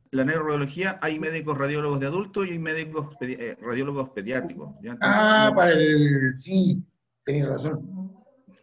la neuroradiología hay médicos radiólogos de adultos y hay médicos radiólogos pediátricos, ¿ya? Entonces, Ah, para el... Sí, tenés razón.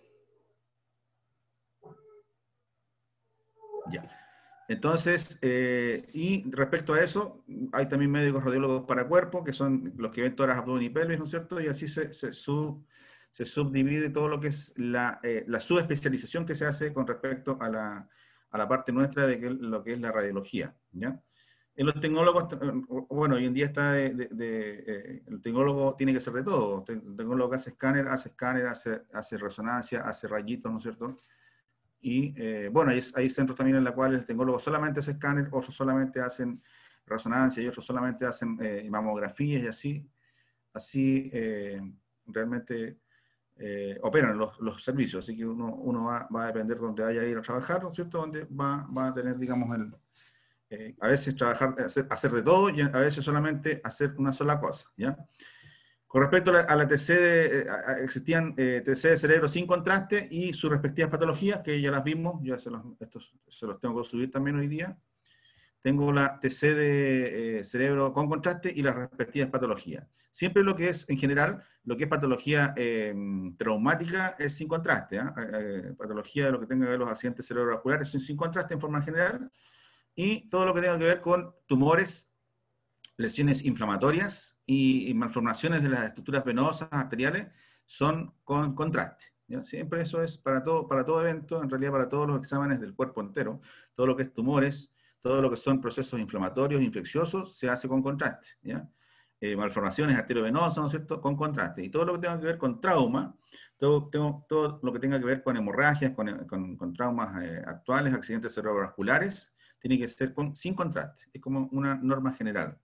ya. Entonces, y respecto a eso, hay también médicos radiólogos para cuerpo, que son los que ven tórax, abdomen y pelvis, ¿no es cierto? Y así se subdivide todo lo que es la subespecialización que se hace con respecto a la parte nuestra de lo que es la radiología, ¿ya? En los tecnólogos, bueno, hoy en día está el tecnólogo tiene que ser de todo. El tecnólogo que hace escáner, hace resonancia, hace rayitos, ¿no es cierto? Y bueno, hay centros también en los cuales el tecnólogo solamente hace escáner, otros solamente hacen resonancia y otros solamente hacen mamografías y así realmente operan los servicios. Así que uno va a depender de dónde vaya a ir a trabajar, ¿no es cierto? Donde va a tener, digamos, a veces hacer de todo y a veces solamente hacer una sola cosa, ¿ya? Con respecto a la TC, existían TC de cerebro sin contraste y sus respectivas patologías, que ya las vimos, ya se los tengo que subir también hoy día. Tengo la TC de cerebro con contraste y las respectivas patologías. Siempre lo que es, en general, lo que es patología traumática es sin contraste. Patología de lo que tenga que ver los accidentes cerebrovasculares son sin contraste en forma general. Y todo lo que tenga que ver con tumores, lesiones inflamatorias y malformaciones de las estructuras venosas, arteriales, son con contraste, ¿ya? Siempre eso es para todo evento, en realidad para todos los exámenes del cuerpo entero, todo lo que es tumores, todo lo que son procesos inflamatorios, infecciosos, se hace con contraste, ¿ya? Malformaciones arteriovenosas, ¿no es cierto?, con contraste. Y todo lo que tenga que ver con trauma, todo lo que tenga que ver con hemorragias, con traumas actuales, accidentes cerebrovasculares, tiene que ser sin contraste. Es como una norma general.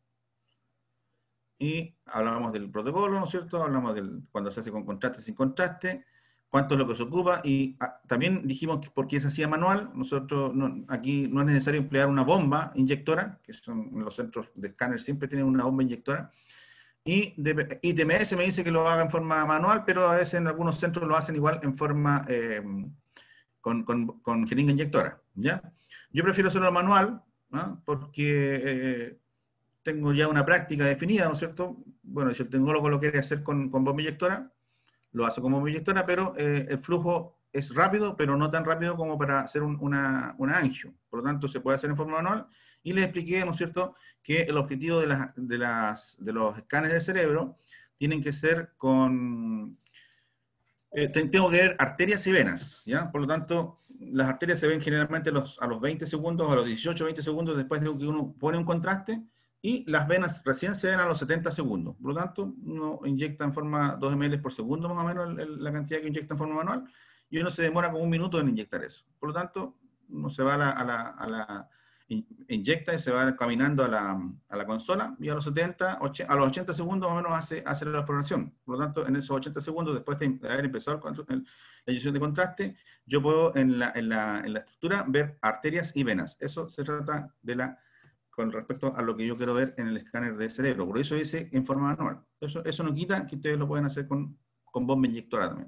Y hablábamos del protocolo, ¿no es cierto? Hablamos cuando se hace con contraste, sin contraste, cuánto es lo que se ocupa, y también dijimos que porque se hacía manual, nosotros aquí no es necesario emplear una bomba inyectora, que son los centros de escáner siempre tienen una bomba inyectora, y ITMS me dice que lo haga en forma manual, pero a veces en algunos centros lo hacen igual en forma con jeringa inyectora, ¿ya? Yo prefiero hacerlo manual, ¿no? Porque tengo ya una práctica definida, ¿no es cierto? Bueno, si el tecnólogo lo quiere hacer con bomba inyectora, lo hace con bomba inyectora, pero el flujo es rápido, pero no tan rápido como para hacer una angio. Por lo tanto, se puede hacer en forma manual. Y les expliqué, ¿no es cierto?, que el objetivo de los escáneres del cerebro tienen que ser con... tengo que ver arterias y venas, ¿ya? Por lo tanto, las arterias se ven generalmente a los 20 segundos, a los 18, 20 segundos después de que uno pone un contraste, y las venas recién se ven a los 70 segundos. Por lo tanto, uno inyecta en forma 2 ml por segundo más o menos la cantidad que inyecta en forma manual, y uno se demora como un minuto en inyectar eso. Por lo tanto, uno se va inyecta y se va caminando a la consola, y a los 80 segundos más o menos hace la exploración. Por lo tanto, en esos 80 segundos, después de haber empezado la inyección de contraste, yo puedo en la estructura ver arterias y venas. Eso se trata con respecto a lo que yo quiero ver en el escáner del cerebro. Por eso dice en forma manual. Eso no quita que ustedes lo pueden hacer con bomba inyectora también.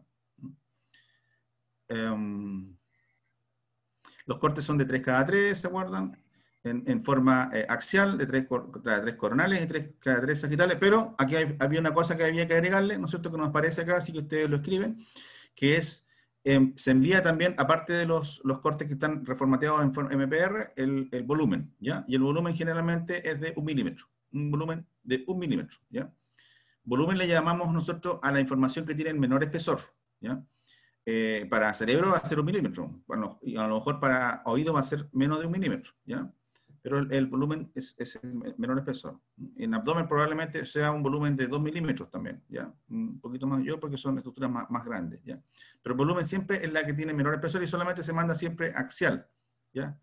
Los cortes son de 3 cada 3, ¿se acuerdan? En forma axial, de 3 coronales y 3 cada 3 sagitales, pero aquí había una cosa que había que agregarle, ¿no es cierto?, que nos aparece acá, así que ustedes lo escriben, que es, se envía también, aparte de los cortes que están reformateados en MPR, el volumen, ¿ya? Y el volumen generalmente es de 1 milímetro, un volumen de 1 milímetro, ¿ya? Volumen le llamamos nosotros a la información que tiene menor espesor, ¿ya? Para cerebro va a ser 1 milímetro, bueno, y a lo mejor para oído va a ser menos de 1 milímetro, ¿ya? Pero el volumen es el menor espesor. En abdomen probablemente sea un volumen de 2 milímetros también, ¿ya? Un poquito más yo porque son estructuras más grandes, ¿ya? Pero el volumen siempre es la que tiene menor espesor y solamente se manda siempre axial, ¿ya?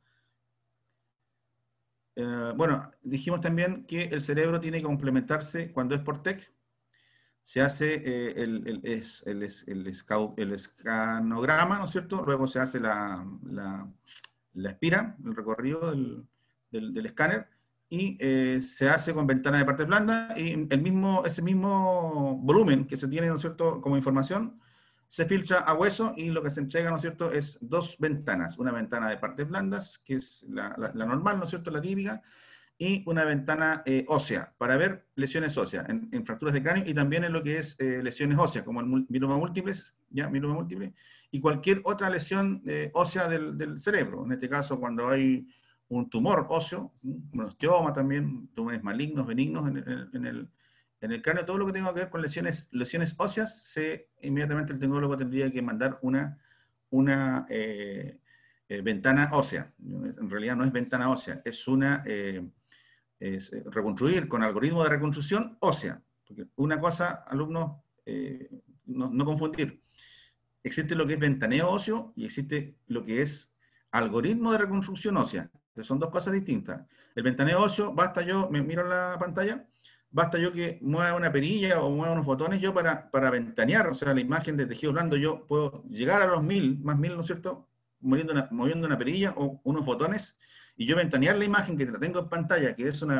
Bueno, dijimos también que el cerebro tiene que complementarse cuando es por TEC. Se hace el escanograma, ¿no es cierto? Luego se hace la espira, el recorrido del escáner, y se hace con ventana de partes blandas, y ese mismo volumen que se tiene, ¿no es cierto?, como información, se filtra a hueso, y lo que se entrega, ¿no es cierto?, es 2 ventanas. Una ventana de partes blandas, que es la normal, ¿no es cierto?, la típica, y una ventana ósea, para ver lesiones óseas, en fracturas de cráneo y también en lo que es lesiones óseas, como el mieloma múltiples, ¿ya? Mieloma múltiple, y cualquier otra lesión ósea del cerebro. En este caso, cuando hay un tumor óseo, un osteoma también, tumores malignos, benignos en el cráneo, todo lo que tenga que ver con lesiones óseas, inmediatamente el tecnólogo tendría que mandar una ventana ósea. En realidad no es ventana ósea, es reconstruir con algoritmo de reconstrucción ósea. Porque una cosa, alumnos, no confundir. Existe lo que es ventaneo óseo y existe lo que es algoritmo de reconstrucción ósea. Que son dos cosas distintas. El ventaneo óseo, basta yo, me miro en la pantalla, basta yo que mueva una perilla o mueva unos botones yo para ventanear, o sea, la imagen de tejido blando, yo puedo llegar a los 1000, más 1000, ¿no es cierto? Moviendo una perilla o unos botones, y yo ventanear la imagen que la tengo en pantalla, que es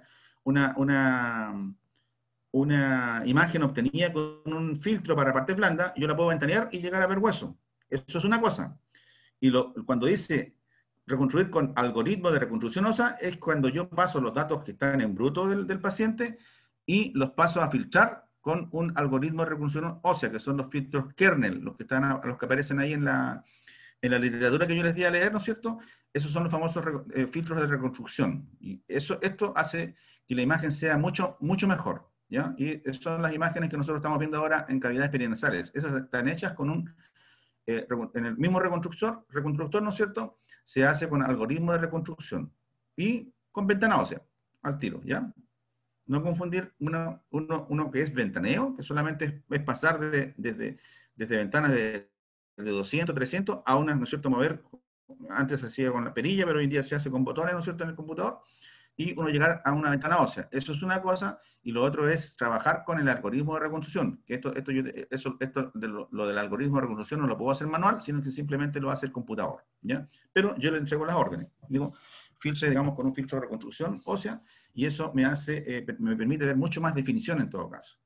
una imagen obtenida con un filtro para partes blandas, yo la puedo ventanear y llegar a ver hueso. Eso es una cosa. Y cuando dice reconstruir con algoritmo de reconstrucción ósea, es cuando yo paso los datos que están en bruto del paciente y los paso a filtrar con un algoritmo de reconstrucción ósea, que son los filtros kernel, los que aparecen ahí en la literatura que yo les di a leer, ¿no es cierto? Esos son los famosos filtros de reconstrucción. Y esto hace que la imagen sea mucho, mucho mejor, ¿ya? Y son las imágenes que nosotros estamos viendo ahora en cavidades perinasales. Esas están hechas con en el mismo reconstructor, ¿no es cierto? Se hace con algoritmo de reconstrucción y con ventana ósea, al tiro, ¿ya? No confundir uno que es ventaneo, que solamente es pasar desde ventanas de 200, 300 a una, ¿no es cierto?, mover. Antes se hacía con la perilla, pero hoy en día se hace con botones, ¿no es cierto?, en el computador, y uno llegar a una ventana ósea. Eso es una cosa, y lo otro es trabajar con el algoritmo de reconstrucción. Que lo del algoritmo de reconstrucción no lo puedo hacer manual, sino que simplemente lo hace el computador, ¿ya? Pero yo le entrego las órdenes. Digo, filtre, digamos, con un filtro de reconstrucción ósea, y eso me permite ver mucho más definición en todo caso.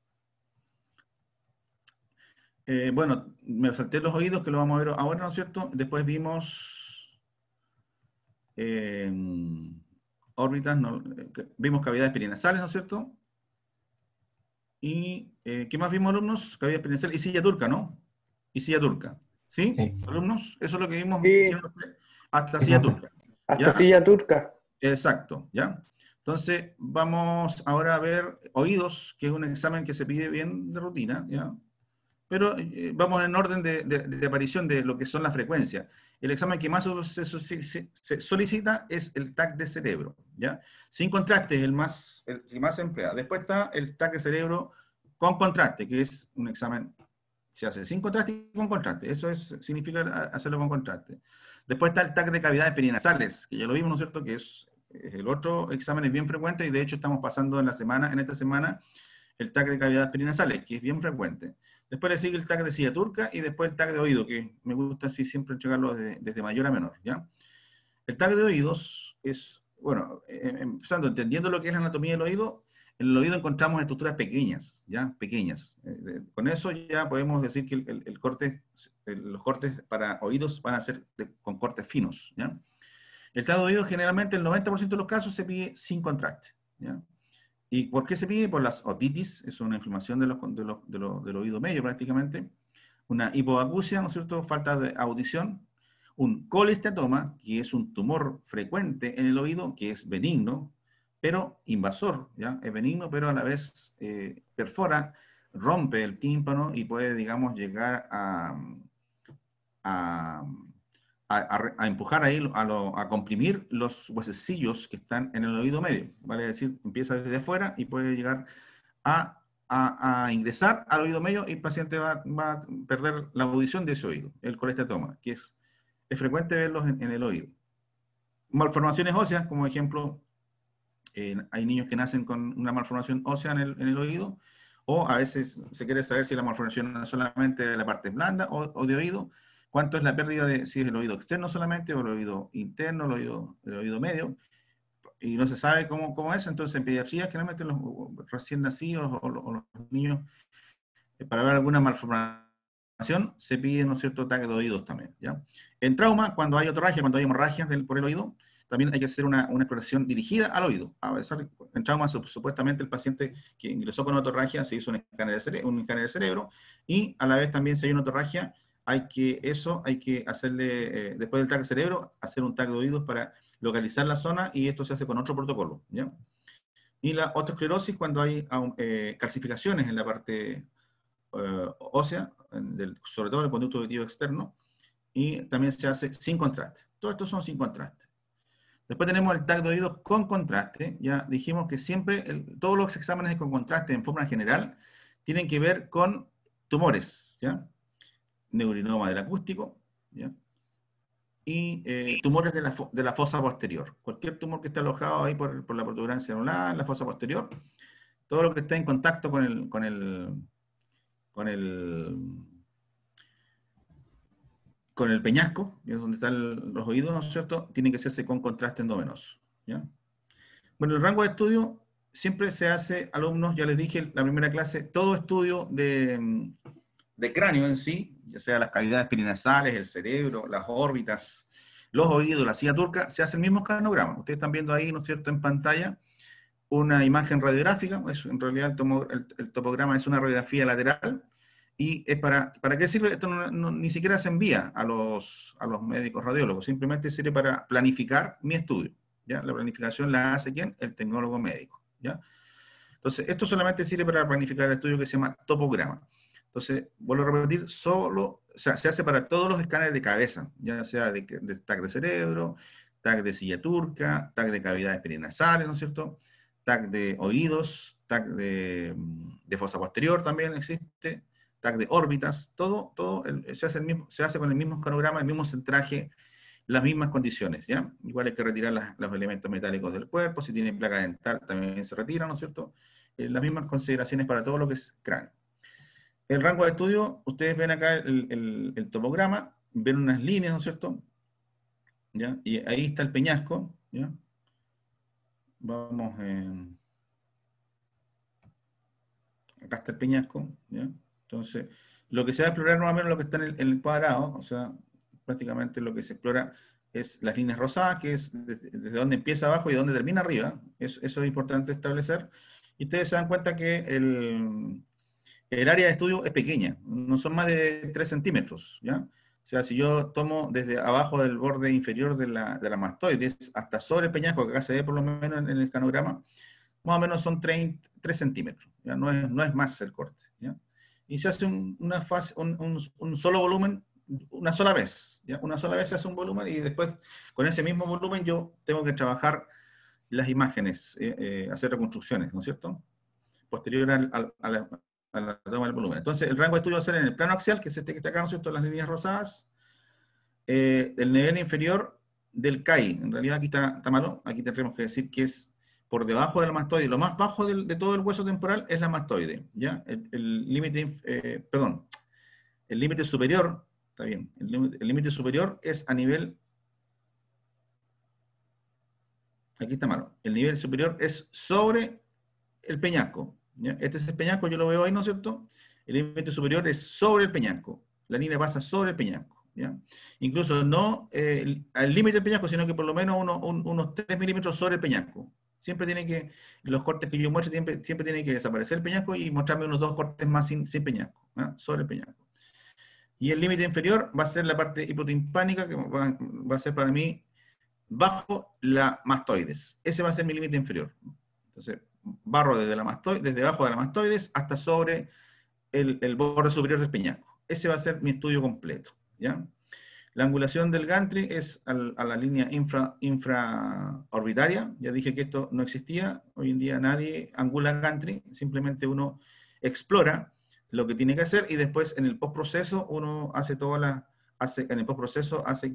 Bueno, me salté los oídos, que lo vamos a ver ahora, ¿no es cierto? Después vimos órbitas, vimos cavidades perinasales, ¿no es cierto? Y, ¿qué más vimos, alumnos? Cavidades perinasales y silla turca, ¿no? Y silla turca. ¿Sí? Sí. Alumnos, eso es lo que vimos Sí, hasta silla turca. hasta ¿Ya? silla turca. Exacto, ¿ya? Entonces, vamos ahora a ver oídos, que es un examen que se pide bien de rutina, ¿ya? Pero vamos en orden de aparición de lo que son las frecuencias. El examen que más se solicita es el TAC de cerebro, ¿ya? Sin contraste es el que más se emplea. Después está el TAC de cerebro con contraste, que es un examen se hace sin contraste y con contraste. Eso significa hacerlo con contraste. Después está el TAC de cavidades perinasales, que ya lo vimos, ¿no es cierto?, que es el otro examen, es bien frecuente, y de hecho estamos pasando en esta semana, el TAC de cavidades perinasales, que es bien frecuente. Después le sigue el TAC de silla turca y después el TAC de oído, que me gusta así siempre entregarlo desde mayor a menor, ¿ya? El TAC de oídos es, bueno, empezando, entendiendo lo que es la anatomía del oído, en el oído encontramos estructuras pequeñas, ¿ya? Pequeñas. Con eso ya podemos decir que los cortes para oídos van a ser con cortes finos, ¿ya? El TAC de oído generalmente, el 90% de los casos se pide sin contraste, ¿ya? ¿Y por qué se pide? Por las otitis, es una inflamación del oído medio prácticamente, una hipoacusia, ¿no es cierto?, falta de audición, un colesteatoma, que es un tumor frecuente en el oído, que es benigno, pero invasor, ¿ya? Es benigno, pero a la vez perfora, rompe el tímpano y puede, digamos, llegar a, a empujar ahí, a comprimir los huesecillos que están en el oído medio, vale decir, empieza desde afuera y puede llegar a ingresar al oído medio y el paciente va a perder la audición de ese oído, el colesteatoma, que es frecuente verlos en el oído. Malformaciones óseas, como ejemplo, hay niños que nacen con una malformación ósea en el oído, o a veces se quiere saber si la malformación es solamente de la parte blanda o de oído, cuánto es la pérdida si es el oído externo solamente, o el oído interno, el oído medio, y no se sabe cómo es. Entonces en pediatría generalmente los recién nacidos o los niños, para ver alguna malformación, se pide, ¿no es cierto?, TAC de oídos también, ¿ya? En trauma, cuando hay otorragia, cuando hay hemorragias por el oído, también hay que hacer una exploración dirigida al oído. En trauma, supuestamente el paciente que ingresó con otorragia se hizo un escáner de cerebro, y a la vez también si hay una otorragia, hay que hacerle, después del TAC de cerebro, hacer un TAC de oídos para localizar la zona, y esto se hace con otro protocolo, ¿ya? Y la otoesclerosis, cuando hay calcificaciones en la parte ósea, sobre todo en el conducto auditivo externo, y también se hace sin contraste. Todos estos son sin contraste. Después tenemos el TAC de oídos con contraste. Ya dijimos que siempre, todos los exámenes con contraste en forma general tienen que ver con tumores, ¿ya? Neurinoma del acústico, ¿ya? Y tumores de la fosa posterior. Cualquier tumor que esté alojado ahí por la protuberancia anular, en la fosa posterior, todo lo que esté en contacto con el peñasco, que es donde están los oídos, ¿no es cierto?, tiene que hacerse con contraste endovenoso, ¿ya? Bueno, el rango de estudio siempre se hace, alumnos, ya les dije en la primera clase, todo estudio de cráneo en sí, ya sea las cavidades perinasales, el cerebro, las órbitas, los oídos, la silla turca, se hace el mismo escanograma. Ustedes están viendo ahí, ¿no es cierto?, en pantalla, una imagen radiográfica. En realidad el topograma es una radiografía lateral. ¿Y es para qué sirve? Esto ni siquiera se envía a los médicos radiólogos, simplemente sirve para planificar mi estudio, ¿ya? La planificación la hace ¿quién? El tecnólogo médico, ¿ya? Entonces, esto solamente sirve para planificar el estudio que se llama topograma. Entonces, vuelvo a repetir, o sea, se hace para todos los escáneres de cabeza, ya sea de TAC de cerebro, TAC de silla turca, TAC de cavidades perinasales, ¿no es cierto?, TAC de oídos, TAC de fosa posterior también existe, TAC de órbitas, todo se hace con el mismo escanograma, el mismo centraje, las mismas condiciones, ¿ya? Igual hay que retirar los elementos metálicos del cuerpo, si tiene placa dental también se retira, ¿no es cierto? Las mismas consideraciones para todo lo que es cráneo. El rango de estudio, ustedes ven acá el topograma, ven unas líneas, ¿no es cierto?, ¿ya? Y ahí está el peñasco, ¿ya? Vamos, acá está el peñasco, ¿ya? Entonces, lo que se va a explorar más o menos lo que está en el cuadrado, o sea, prácticamente lo que se explora es las líneas rosadas, que es desde donde empieza abajo y donde termina arriba. Eso es importante establecer. Y ustedes se dan cuenta que el área de estudio es pequeña, no son más de 3 centímetros, ¿ya? O sea, si yo tomo desde abajo del borde inferior de la mastoides hasta sobre el peñasco, que acá se ve por lo menos en el escanograma, más o menos son 3 centímetros, ¿ya? No es más el corte, ¿ya? Y se hace un solo volumen, una sola vez, ¿ya? Una sola vez se hace un volumen, y después con ese mismo volumen yo tengo que trabajar las imágenes, hacer reconstrucciones, ¿no es cierto?, posterior a la toma del volumen. Entonces, el rango de estudio va a ser en el plano axial, que es este que está acá, ¿no es cierto?, las líneas rosadas, el nivel inferior del CAI. En realidad aquí está malo, aquí tendremos que decir que es por debajo de la mastoide. Lo más bajo de todo el hueso temporal es la mastoide, ¿ya? El límite, perdón, el límite superior, está bien, el límite superior es a nivel, aquí está malo, el nivel superior es sobre el peñasco, ¿ya? Este es el peñasco, yo lo veo ahí, ¿no es cierto? El límite superior es sobre el peñasco, la línea pasa sobre el peñasco, ¿ya? Incluso no al límite del peñasco, sino que por lo menos unos 3 milímetros sobre el peñasco. Siempre tiene que, los cortes que yo muestro, siempre tiene que desaparecer el peñasco y mostrarme unos 2 cortes más sin peñasco, ¿ya? Sobre el peñasco. Y el límite inferior va a ser la parte hipotimpánica, que va a ser para mí bajo la mastoides. Ese va a ser mi límite inferior. Entonces, barro desde abajo de la mastoides hasta sobre el borde superior del peñasco. Ese va a ser mi estudio completo, ¿ya? La angulación del gantry es a la línea infraorbitaria. Ya dije que esto no existía. Hoy en día nadie angula gantry, simplemente uno explora lo que tiene que hacer, y después en el postproceso uno hace en el postproceso hace que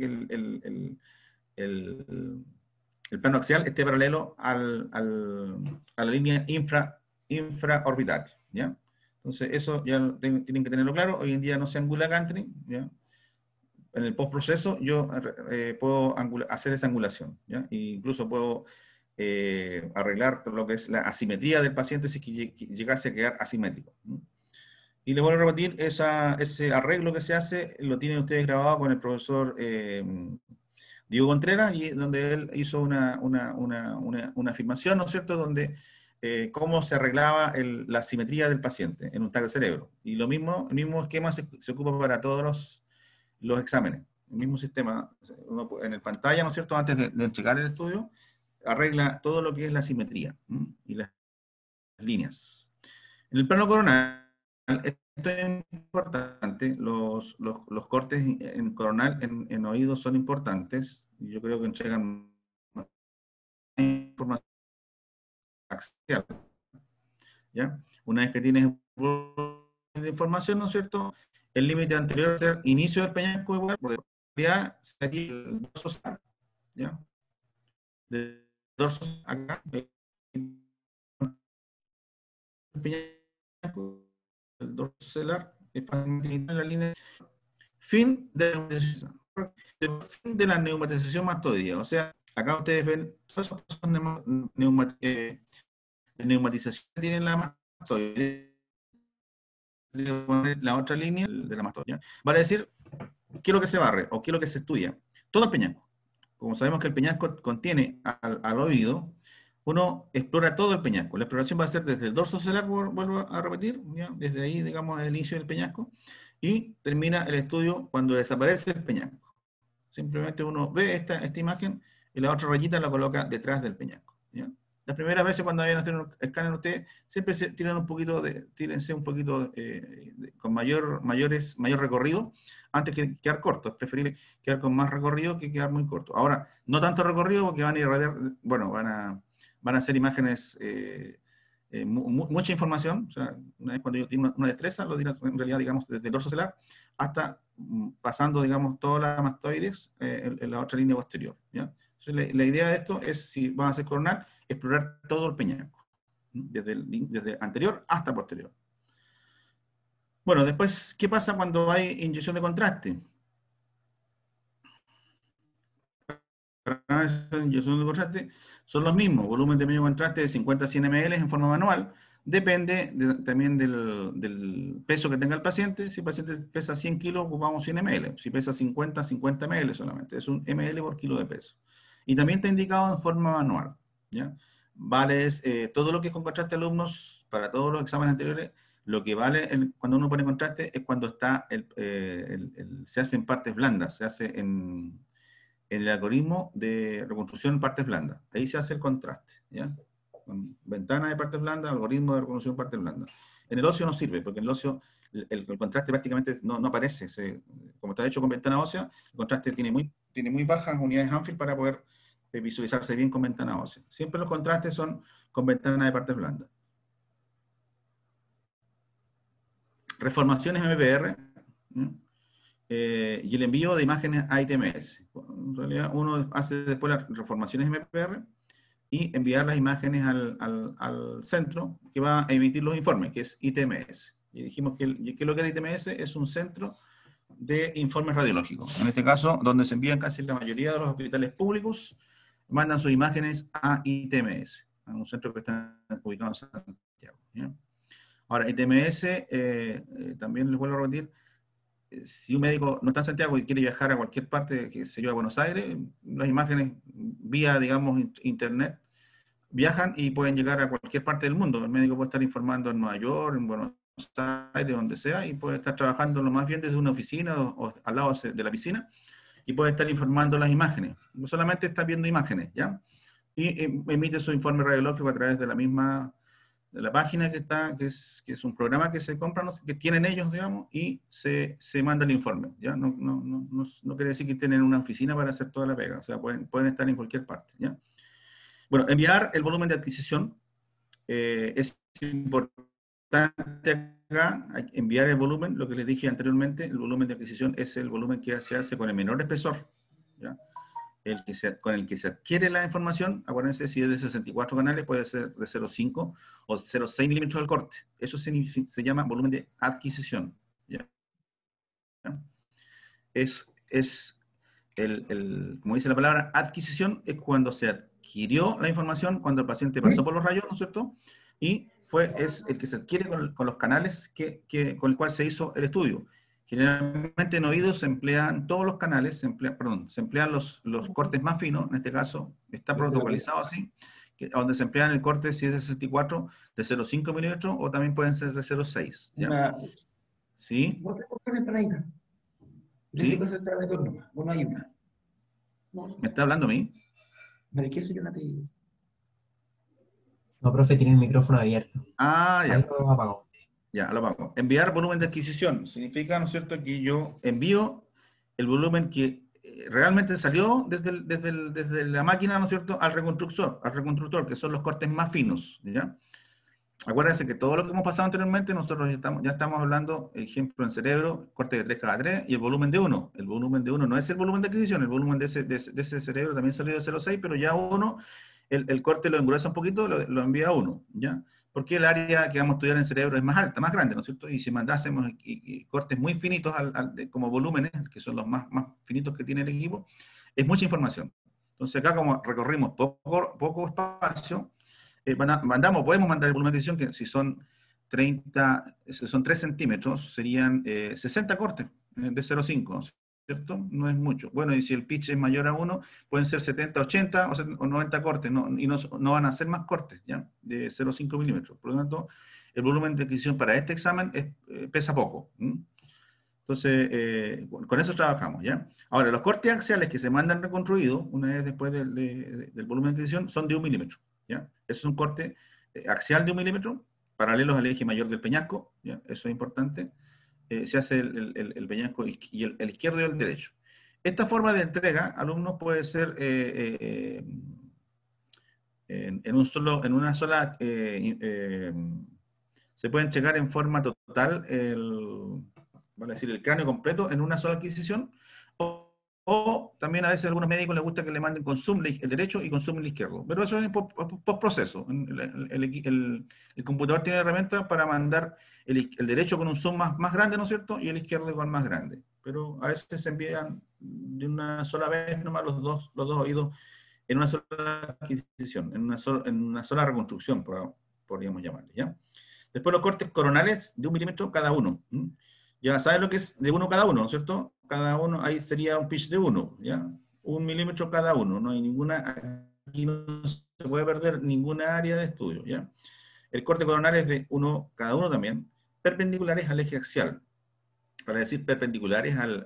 el plano axial esté paralelo a la línea infraorbital, ¿ya? Entonces eso ya tienen que tenerlo claro. Hoy en día no se angula gantry, ¿ya? En el postproceso yo puedo hacer esa angulación, ¿ya? E incluso puedo arreglar lo que es la asimetría del paciente si llegase a quedar asimétrico, ¿no? Y les vuelvo a repetir, ese arreglo que se hace lo tienen ustedes grabado con el profesor Diego Contreras, y donde él hizo una afirmación, ¿no es cierto?, donde cómo se arreglaba la simetría del paciente en un TAC de cerebro. Y el mismo esquema se ocupa para todos los exámenes. El mismo sistema, uno, en el pantalla, ¿no es cierto?, antes de entregar el estudio, arregla todo lo que es la simetría y las líneas. En el plano coronal, esto es importante, los cortes en coronal, en oídos son importantes, y yo creo que entregan más información axial, ¿ya? Una vez que tienes la información, ¿no es cierto?, el límite anterior a ser inicio del peñasco igual, porque ya sería el dorso celar, ¿ya? Del dorso acá, el peñasco, el dorso celar, es fácilmente en la línea. Fin de la neumatización. Fin de la neumatización mastoidea. O sea, acá ustedes ven todos esos procesos de neumatización que tienen la mastoide. La otra línea de la mastoide. Vale decir, ¿qué es lo que se barre o qué es lo que se estudia? Todo el peñasco. Como sabemos que el peñasco contiene al oído, uno explora todo el peñasco. La exploración va a ser desde el dorso celar, vuelvo a repetir, ¿ya? Desde ahí, digamos, el inicio del peñasco, y termina el estudio cuando desaparece el peñasco. Simplemente uno ve esta imagen y la otra rayita la coloca detrás del peñasco, ¿ya? Las primeras veces cuando vayan a hacer un escáner ustedes, siempre tírense un poquito con mayor recorrido, antes que quedar corto. Es preferible quedar con más recorrido que quedar muy corto. Ahora, no tanto recorrido porque van a irradiar, bueno, van a hacer imágenes, mucha información. O sea, una vez cuando yo tengo una destreza, lo diré en realidad, digamos, desde el dorso celular hasta pasando, digamos, todas las mastoides en la otra línea posterior, ¿ya? Entonces, la idea de esto es, si van a hacer coronal, explorar todo el peñasco, desde anterior hasta posterior. Bueno, después, ¿qué pasa cuando hay inyección de contraste? Inyección de contraste son los mismos, volumen de medio contraste de 50 a 100 ml en forma manual. Depende también del peso que tenga el paciente. Si el paciente pesa 100 kilos, ocupamos 100 ml. Si pesa 50, 50 ml solamente. Es un ml por kilo de peso. Y también está indicado en forma manual, ¿ya? Vale, todo lo que es con contraste alumnos, para todos los exámenes anteriores, lo que vale cuando uno pone contraste es cuando está se hace en partes blandas, se hace en el algoritmo de reconstrucción en partes blandas. Ahí se hace el contraste, ¿ya? Con ventana de partes blandas, algoritmo de reconstrucción en partes blandas. En el óseo no sirve, porque en el óseo el contraste prácticamente no aparece. Como está hecho con ventana ósea, el contraste tiene muy bajas unidades Hanfield para poder visualizarse bien con ventana ósea. Siempre los contrastes son con ventana de partes blandas. Reformaciones MPR, ¿no? Y el envío de imágenes a ITMS. En realidad uno hace después las reformaciones MPR y enviar las imágenes al centro que va a emitir los informes, que es ITMS. Y dijimos que lo que era ITMS es un centro de informes radiológicos. En este caso, donde se envían casi la mayoría de los hospitales públicos, mandan sus imágenes a ITMS, a un centro que está ubicado en Santiago, ¿ya? Ahora, ITMS, también les vuelvo a repetir, si un médico no está en Santiago y quiere viajar a cualquier parte, que se yo, a Buenos Aires, las imágenes vía, digamos, internet, viajan y pueden llegar a cualquier parte del mundo. El médico puede estar informando en Nueva York, en Buenos Aires, donde sea, y puede estar trabajando lo más bien desde una oficina o al lado de la piscina, y puede estar informando las imágenes. No solamente está viendo imágenes, ¿ya? Y emite su informe radiológico a través de la página que es un programa que se compra, que tienen ellos, digamos, y se manda el informe, ¿ya? No quiere decir que tienen una oficina para hacer toda la pega, o sea, pueden estar en cualquier parte, ¿ya? Bueno, enviar el volumen de adquisición es importante acá, enviar el volumen, lo que les dije anteriormente, el volumen de adquisición es el volumen que se hace con el menor espesor, ¿ya? Con el que se adquiere la información. Acuérdense, si es de 64 canales, puede ser de 0,5 o 0,6 milímetros del corte. Eso se llama volumen de adquisición, ¿ya? Como dice la palabra, adquisición es cuando se adquirió la información, cuando el paciente pasó por los rayos, ¿no es cierto? Y es el que se adquiere con los canales con el cual se hizo el estudio. Generalmente en oídos se emplean todos los canales, se emplean los cortes más finos, en este caso está protocolizado así, donde se emplean el corte si es de 64 de 0,5 milímetros o también pueden ser de 0,6. ¿Sí? ¿Vos te compras una empanadita? En ese ¿Sí? caso está de torno más. Bueno, hay una. No, ¿Me está hablando a mí? ¿de qué soy una te... No, profe, tiene el micrófono abierto. Ah, Ahí ya. lo apagó. Ya, lo vamos. Enviar volumen de adquisición. Significa, ¿no es cierto?, que yo envío el volumen que realmente salió desde la máquina, ¿no es cierto?, al reconstructor, que son los cortes más finos, ¿ya? Acuérdense que todo lo que hemos pasado anteriormente, nosotros ya estamos hablando, ejemplo, en cerebro, corte de 3 cada 3 y el volumen de 1. El volumen de 1 no es el volumen de adquisición, el volumen de ese cerebro también salió de 0,6, pero ya uno, el corte lo engruesa un poquito, lo envía a 1, ¿ya? Porque el área que vamos a estudiar en cerebro es más alta, más grande, ¿no es cierto? Y si mandásemos cortes muy finitos como volúmenes, que son los más finitos que tiene el equipo, es mucha información. Entonces acá como recorrimos poco espacio, podemos mandar el volumen de adquisición, que si son 3 centímetros, serían 60 cortes de 0,5, ¿cierto? No es mucho. Bueno, y si el pitch es mayor a 1, pueden ser 70, 80 o 90 cortes, y no van a ser más cortes, ¿ya? De 0,5 milímetros. Por lo tanto, el volumen de adquisición para este examen pesa poco. Entonces, con eso trabajamos, ¿ya? Ahora, los cortes axiales que se mandan reconstruidos, una vez después del volumen de adquisición, son de 1 milímetro, ¿ya? Eso es un corte axial de 1 milímetro, paralelos al eje mayor del peñasco, ¿ya? Eso es importante. Se hace el peñasco y el izquierdo y el derecho. Esta forma de entrega, alumnos, puede ser en una sola... se puede entregar en forma total vale decir, el cráneo completo en una sola adquisición, o también a veces a algunos médicos les gusta que le manden con zoom el derecho y con zoom el izquierdo, pero eso es post-proceso. El computador tiene herramientas para mandar el derecho con un zoom más grande, ¿no es cierto?, y el izquierdo con más grande, pero a veces se envían de una sola vez nomás los dos oídos en una sola adquisición, en una sola reconstrucción, podríamos llamarle, ¿ya? Después los cortes coronales de 1 milímetro cada uno. Ya saben lo que es de 1 cada uno, ¿no es cierto? Cada uno, ahí sería un pitch de 1, ¿ya? 1 milímetro cada uno, no hay aquí no se puede perder ninguna área de estudio, ¿ya? El corte coronal es de 1 cada uno también, perpendiculares al eje axial, para decir perpendiculares a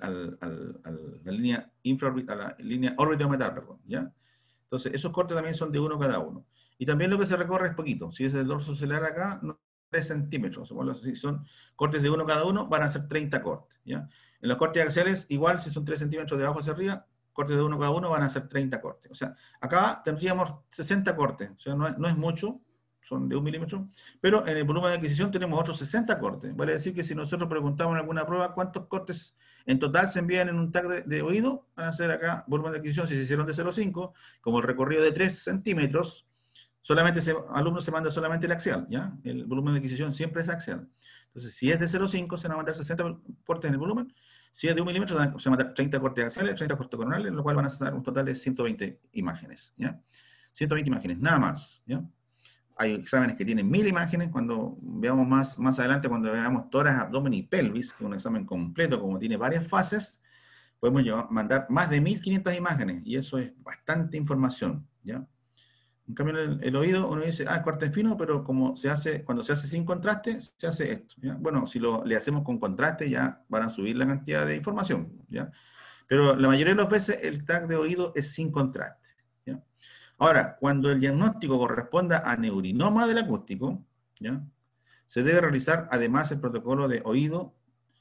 la línea a la línea orbitometal, perdón, ¿ya? Entonces, esos cortes también son de 1 cada uno. Y también lo que se recorre es poquito. Si es el dorso celular acá, no, 3 centímetros. Si son cortes de 1 cada uno, van a ser 30 cortes, ¿ya? En los cortes axiales, igual, si son 3 centímetros de abajo hacia arriba, cortes de 1 cada uno van a ser 30 cortes. O sea, acá tendríamos 60 cortes. O sea, no es mucho, son de 1 milímetro, pero en el volumen de adquisición tenemos otros 60 cortes. Vale decir que si nosotros preguntamos en alguna prueba cuántos cortes en total se envían en un tag de oído, van a ser acá volumen de adquisición, si se hicieron de 0,5, como el recorrido de 3 centímetros, solamente alumno se manda solamente el axial, ¿ya? El volumen de adquisición siempre es axial. Entonces, si es de 0,5, se van a mandar 60 cortes en el volumen. Si es de 1 milímetro, se van a mandar 30 cortes axiales, 30 cortes coronales, lo cual van a dar un total de 120 imágenes, ¿ya? 120 imágenes, nada más, ¿ya? Hay exámenes que tienen 1000 imágenes. Cuando veamos más adelante, cuando veamos tórax, abdomen y pelvis, que es un examen completo, como tiene varias fases, podemos mandar más de 1500 imágenes, y eso es bastante información, ¿ya? En cambio, en el oído uno dice, corte fino, pero cuando se hace sin contraste, se hace esto, ¿ya? Bueno, si le hacemos con contraste, ya van a subir la cantidad de información, ¿ya? Pero la mayoría de las veces el tag de oído es sin contraste, ¿ya? Ahora, cuando el diagnóstico corresponda a neurinoma del acústico, ¿ya?, se debe realizar además el protocolo de oído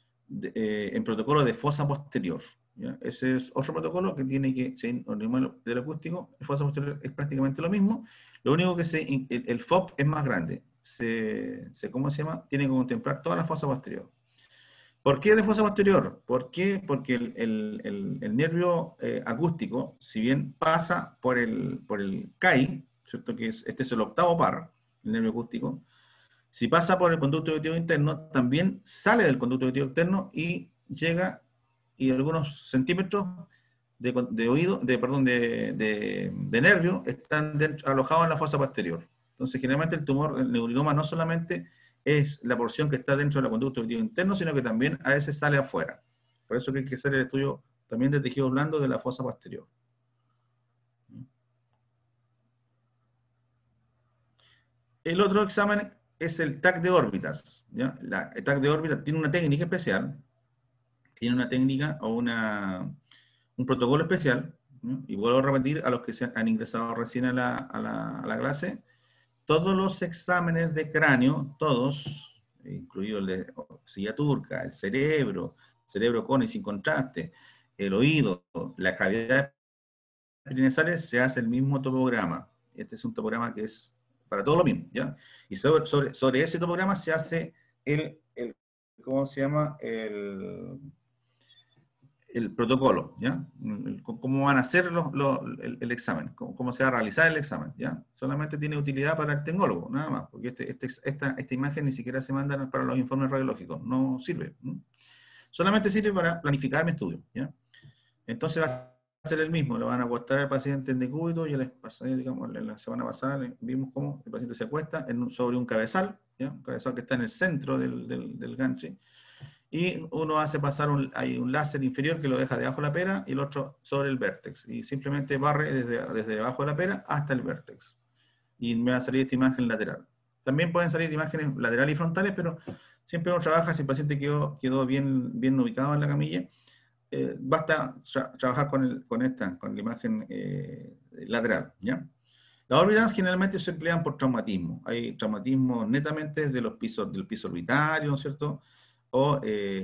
en protocolo de fosa posterior, ¿ya? Ese es otro protocolo que tiene que ser neurinoma del acústico. El fosa posterior es prácticamente lo mismo, lo único que el FOP es más grande. ¿Cómo se llama? Tiene que contemplar toda la fosa posterior. ¿Por qué de fosa posterior? ¿Por qué? Porque el nervio acústico, si bien pasa por el CAI, ¿cierto?, que este es el octavo par, el nervio acústico, si pasa por el conducto auditivo interno, también sale del conducto auditivo interno y llega, y algunos centímetros de nervio están alojados en la fosa posterior. Entonces, generalmente el neurinoma no solamente es la porción que está dentro de la conducto auditivo interno, sino que también a veces sale afuera. Por eso que hay que hacer el estudio también de tejido blando de la fosa posterior. El otro examen es el TAC de órbitas, ¿ya? El TAC de órbitas tiene una técnica especial, tiene una técnica o un protocolo especial, ¿no? Y vuelvo a repetir a los que se han ingresado recién a la clase, todos los exámenes de cráneo, todos, incluido el de silla turca, el cerebro con y sin contraste, el oído, la cavidad perinasales, se hace el mismo topograma. Este es un topograma que es para todo lo mismo, ¿ya? Y sobre ese topograma se hace ¿cómo se llama? El protocolo, ¿ya? Cómo van a hacer el examen, cómo se va a realizar el examen, ¿ya? Solamente tiene utilidad para el tecnólogo, nada más, porque esta imagen ni siquiera se manda para los informes radiológicos, no sirve. Solamente sirve para planificar mi estudio, ¿ya? Entonces va a ser el mismo, lo van a acostar al paciente en decúbito, y digamos, la semana pasada vimos cómo el paciente se acuesta sobre un cabezal, ¿ya? Un cabezal que está en el centro del ganche, y uno hace pasar hay un láser inferior que lo deja debajo de la pera y el otro sobre el vértex, y simplemente barre desde debajo de la pera hasta el vértex. Y me va a salir esta imagen lateral. También pueden salir imágenes laterales y frontales, pero siempre uno trabaja, si el paciente quedó bien ubicado en la camilla, basta trabajar con la imagen lateral, ¿ya? Las órbitas generalmente se emplean por traumatismo. Hay traumatismo netamente del piso orbitario, ¿no es cierto? O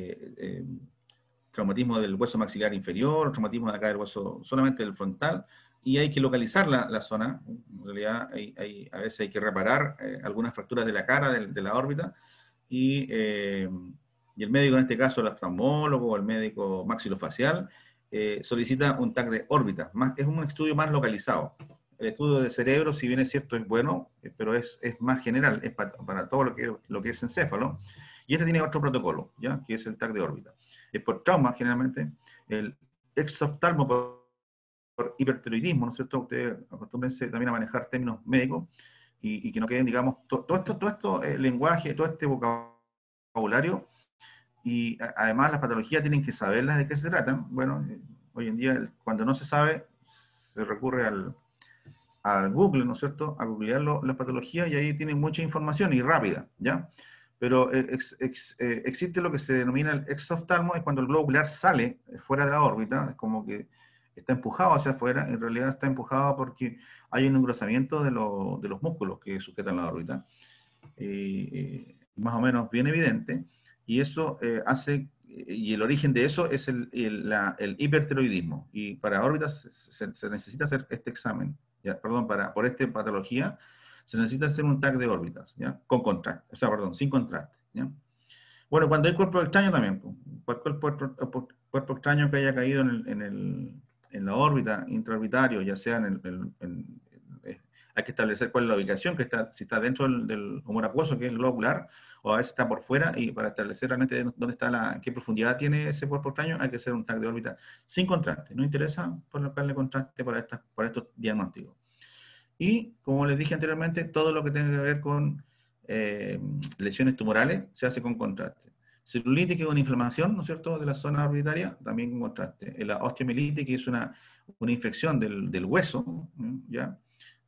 traumatismo del hueso maxilar inferior, o traumatismo de acá del hueso solamente del frontal, y hay que localizar la zona. En realidad, a veces hay que reparar algunas fracturas de la cara, de la órbita, y el médico, en este caso el oftalmólogo o el médico maxilofacial, solicita un TAC de órbita. Es un estudio más localizado. El estudio de cerebro, si bien es cierto, es bueno, pero es más general, es para todo lo que es encéfalo. Y este tiene otro protocolo, ¿ya? Que es el TAC de órbita. Es por trauma, generalmente. El exoftalmo por hipertiroidismo, ¿no es cierto? Ustedes acostúmbrense también a manejar términos médicos y que no queden, digamos, todo esto lenguaje, todo este vocabulario, y además las patologías tienen que saberlas de qué se tratan. Bueno, hoy en día, cuando no se sabe, se recurre al Google, ¿no es cierto?, a googlear las patologías, y ahí tienen mucha información y rápida, ¿ya? Pero existe lo que se denomina el exoftalmo, es cuando el globo ocular sale fuera de la órbita, es como que está empujado hacia afuera, en realidad está empujado porque hay un engrosamiento de los músculos que sujetan la órbita, más o menos bien evidente, y eso hace, y el origen de eso es el hipertiroidismo, y para órbitas se necesita hacer este examen, ¿ya? Perdón, por esta patología, se necesita hacer un TAC de órbitas, ¿ya? Con contraste, o sea, perdón, sin contraste, ¿ya? Bueno, cuando hay cuerpo extraño también, cualquier cuerpo extraño que haya caído en la órbita intraorbitario, ya sea hay que establecer cuál es la ubicación, si está dentro del humor acuoso, que es el globo ocular, o a veces está por fuera, y para establecer realmente dónde está qué profundidad tiene ese cuerpo extraño, hay que hacer un TAC de órbita sin contraste. No interesa colocarle contraste para estos diagnósticos. Y, como les dije anteriormente, todo lo que tenga que ver con lesiones tumorales se hace con contraste. Celulitis, que es una inflamación, ¿no es cierto?, de la zona orbitaria, también con contraste. La osteomielitis, que es una infección del hueso, ¿ya?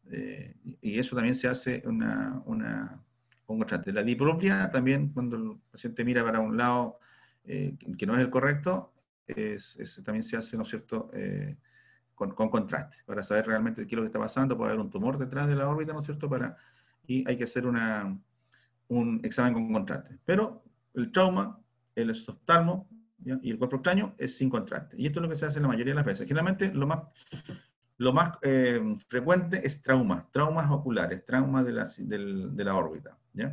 Y eso también se hace con contraste. La diplopia, también cuando el paciente mira para un lado que no es el correcto, también se hace, ¿no es cierto?, con contraste, para saber realmente qué es lo que está pasando. Puede haber un tumor detrás de la órbita, ¿no es cierto?, y hay que hacer un examen con contraste. Pero el trauma, el exoftalmo, ¿ya?, y el cuerpo extraño es sin contraste. Y esto es lo que se hace la mayoría de las veces. Generalmente lo más frecuente es traumas oculares, traumas de la órbita, ¿ya?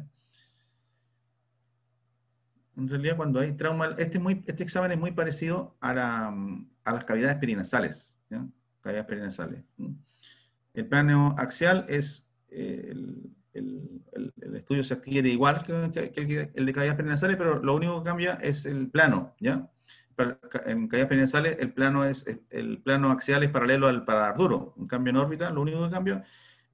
En realidad, cuando hay trauma, este examen es muy parecido a las cavidades perinasales, ¿ya? Cavidades perinasales. El plano axial es, el estudio se adquiere igual que el de cavidades perinasales, pero lo único que cambia es el plano, ¿ya? En cavidades perinasales el plano axial es paralelo al paraduro. En cambio, en órbita, lo único que cambia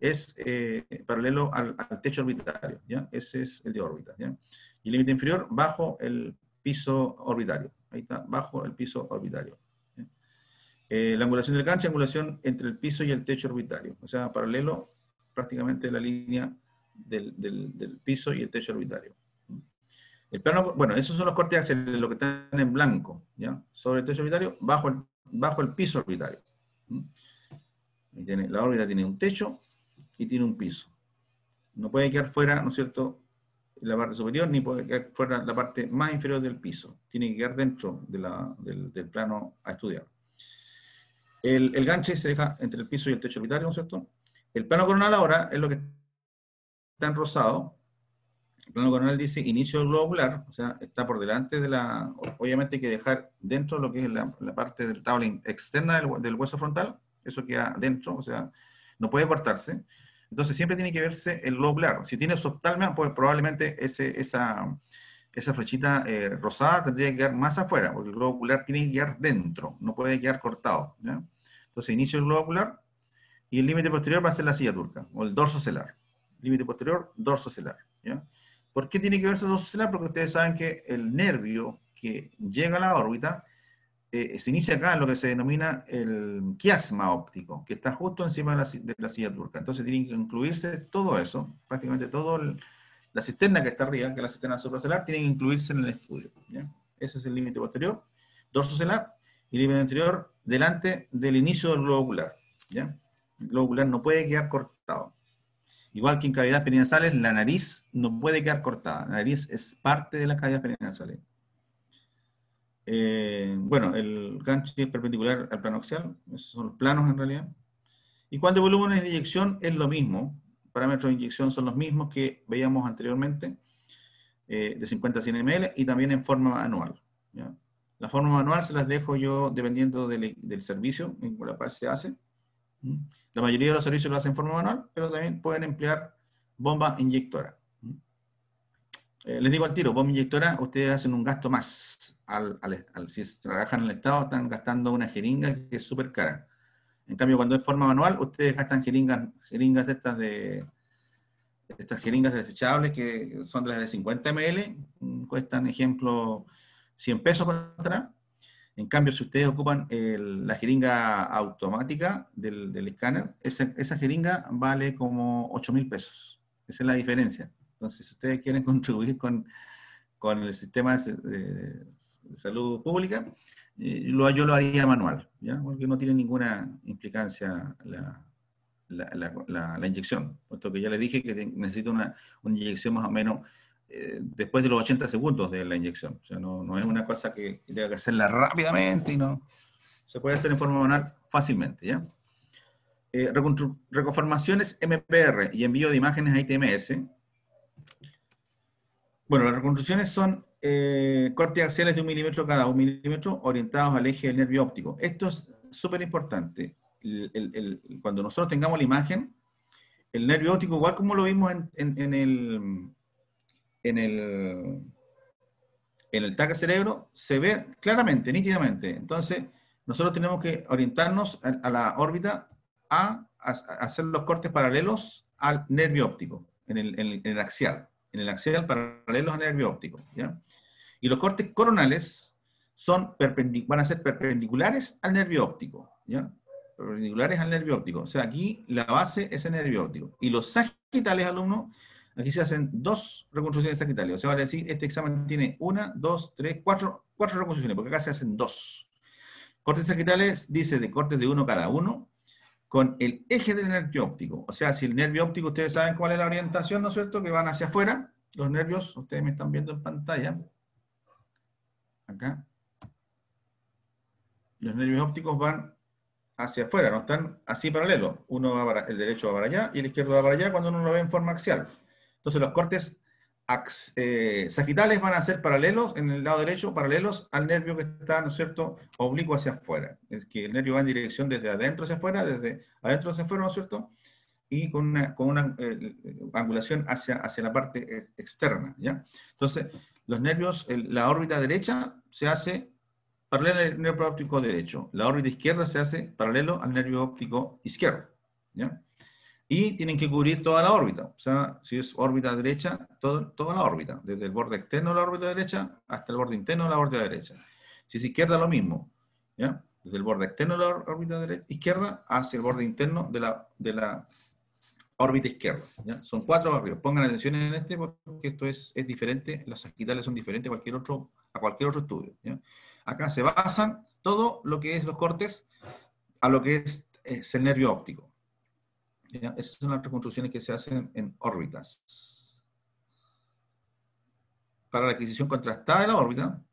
es paralelo al techo orbitario, ¿ya? Ese es el de órbita, ¿ya? Y el límite inferior bajo el piso orbitario. Ahí está, bajo el piso orbitario. ¿Ya? La angulación del gancho, angulación entre el piso y el techo orbitario. O sea, paralelo prácticamente la línea del piso y el techo orbitario. El plano, bueno, esos son los cortes axiales, lo que están en blanco, ¿ya? Sobre el techo orbitario, bajo el piso orbitario. Ahí tiene, la órbita tiene un techo y tiene un piso. No puede quedar fuera, ¿no es cierto?, la parte superior, ni puede quedar fuera la parte más inferior del piso. Tiene que quedar dentro del plano a estudiar. El ganche se deja entre el piso y el techo orbitario, ¿no es cierto? El plano coronal ahora es lo que está en rosado. El plano coronal dice inicio del globo ocular, o sea, está por delante de la... Obviamente hay que dejar dentro lo que es la parte del tabla externa del hueso frontal, eso queda dentro, o sea, no puede cortarse. Entonces siempre tiene que verse el globo ocular. Si tiene subtalma, pues probablemente esa flechita rosada tendría que quedar más afuera, porque el globo ocular tiene que quedar dentro, no puede quedar cortado, ¿ya? Entonces inicio el globo ocular y el límite posterior va a ser la silla turca, o el dorso celar. Límite posterior, dorso celar, ¿ya? ¿Por qué tiene que verse el dorso celar? Porque ustedes saben que el nervio que llega a la órbita se inicia acá en lo que se denomina el quiasma óptico, que está justo encima de la silla turca. Entonces tiene que incluirse todo eso, prácticamente todo la cisterna que está arriba, que es la cisterna supracelular, tiene que incluirse en el estudio, ¿ya? Ese es el límite posterior, dorso celular, y límite anterior delante del inicio del globo ocular, ¿ya? El globo ocular no puede quedar cortado. Igual que en cavidades perinasales, la nariz no puede quedar cortada. La nariz es parte de las cavidades perinasales. Bueno, el gancho es perpendicular al plano axial, esos son los planos en realidad. Y cuando el volumen de inyección es lo mismo, parámetros de inyección son los mismos que veíamos anteriormente, de 50 a 100 ml, y también en forma manual, ¿ya? La forma manual se las dejo yo dependiendo del servicio en la cual se hace. La mayoría de los servicios lo hacen en forma manual, pero también pueden emplear bomba inyectora. Les digo al tiro, bomba inyectora, ustedes hacen un gasto más. Si trabajan en el Estado, están gastando una jeringa que es súper cara. En cambio, cuando es forma manual, ustedes gastan jeringas de estas jeringas desechables que son de las de 50 ml, cuestan, ejemplo, 100 pesos contra. En cambio, si ustedes ocupan la jeringa automática del escáner, esa jeringa vale como 8.000 pesos. Esa es la diferencia. Entonces, si ustedes quieren contribuir con el sistema de salud pública, yo lo haría manual, ¿ya? Porque no tiene ninguna implicancia la inyección, puesto que ya les dije que necesita una inyección más o menos después de los 80 segundos de la inyección. O sea, no es una cosa que tenga que hacerla rápidamente, y no se puede hacer en forma manual fácilmente, ¿ya? Reconformaciones MPR y envío de imágenes a ITMS. Bueno, las reconstrucciones son cortes axiales de 1 milímetro cada 1 milímetro orientados al eje del nervio óptico. Esto es súper importante. Cuando nosotros tengamos la imagen, el nervio óptico, igual como lo vimos en el TAC cerebro, se ve claramente, nítidamente. Entonces, nosotros tenemos que orientarnos a la órbita a hacer los cortes paralelos al nervio óptico, en el axial. En el axial paralelos al nervio óptico, ¿ya? Y los cortes coronales van a ser perpendiculares al nervio óptico, ¿ya? Perpendiculares al nervio óptico. O sea, aquí la base es el nervio óptico. Y los sagitales, alumnos, aquí se hacen 2 reconstrucciones sagitales. O sea, vale decir, este examen tiene 1, 2, 3, 4 reconstrucciones, porque acá se hacen 2. Cortes sagitales dice de cortes de 1 cada 1, con el eje del nervio óptico. O sea, si el nervio óptico, ustedes saben cuál es la orientación, ¿no es cierto? Que van hacia afuera. Los nervios, ustedes me están viendo en pantalla. Acá. Los nervios ópticos van hacia afuera, no están así paralelos. El derecho va para allá y el izquierdo va para allá cuando uno lo ve en forma axial. Entonces los cortes sagitales van a ser paralelos, en el lado derecho, paralelos al nervio que está, ¿no es cierto?, oblicuo hacia afuera. Es que el nervio va en dirección desde adentro hacia afuera, desde adentro hacia afuera, ¿no es cierto?, y con una angulación hacia la parte externa, ¿ya? Entonces, los nervios, la órbita derecha se hace paralela al nervio óptico derecho. La órbita izquierda se hace paralelo al nervio óptico izquierdo, ¿ya? Y tienen que cubrir toda la órbita. O sea, si es órbita derecha, toda la órbita, desde el borde externo de la órbita derecha hasta el borde interno de la órbita derecha. Si es izquierda, lo mismo. ¿Ya? Desde el borde externo de la órbita izquierda hacia el borde interno de la órbita izquierda. ¿Ya? Son 4 barrios. Pongan atención en este porque esto es diferente. Las sagitales son diferentes a cualquier otro estudio. ¿Ya? Acá se basan todo lo que es los cortes a lo que es el nervio óptico. ¿Ya? Esas son las reconstrucciones que se hacen en órbitas. Para la adquisición contrastada de la órbita,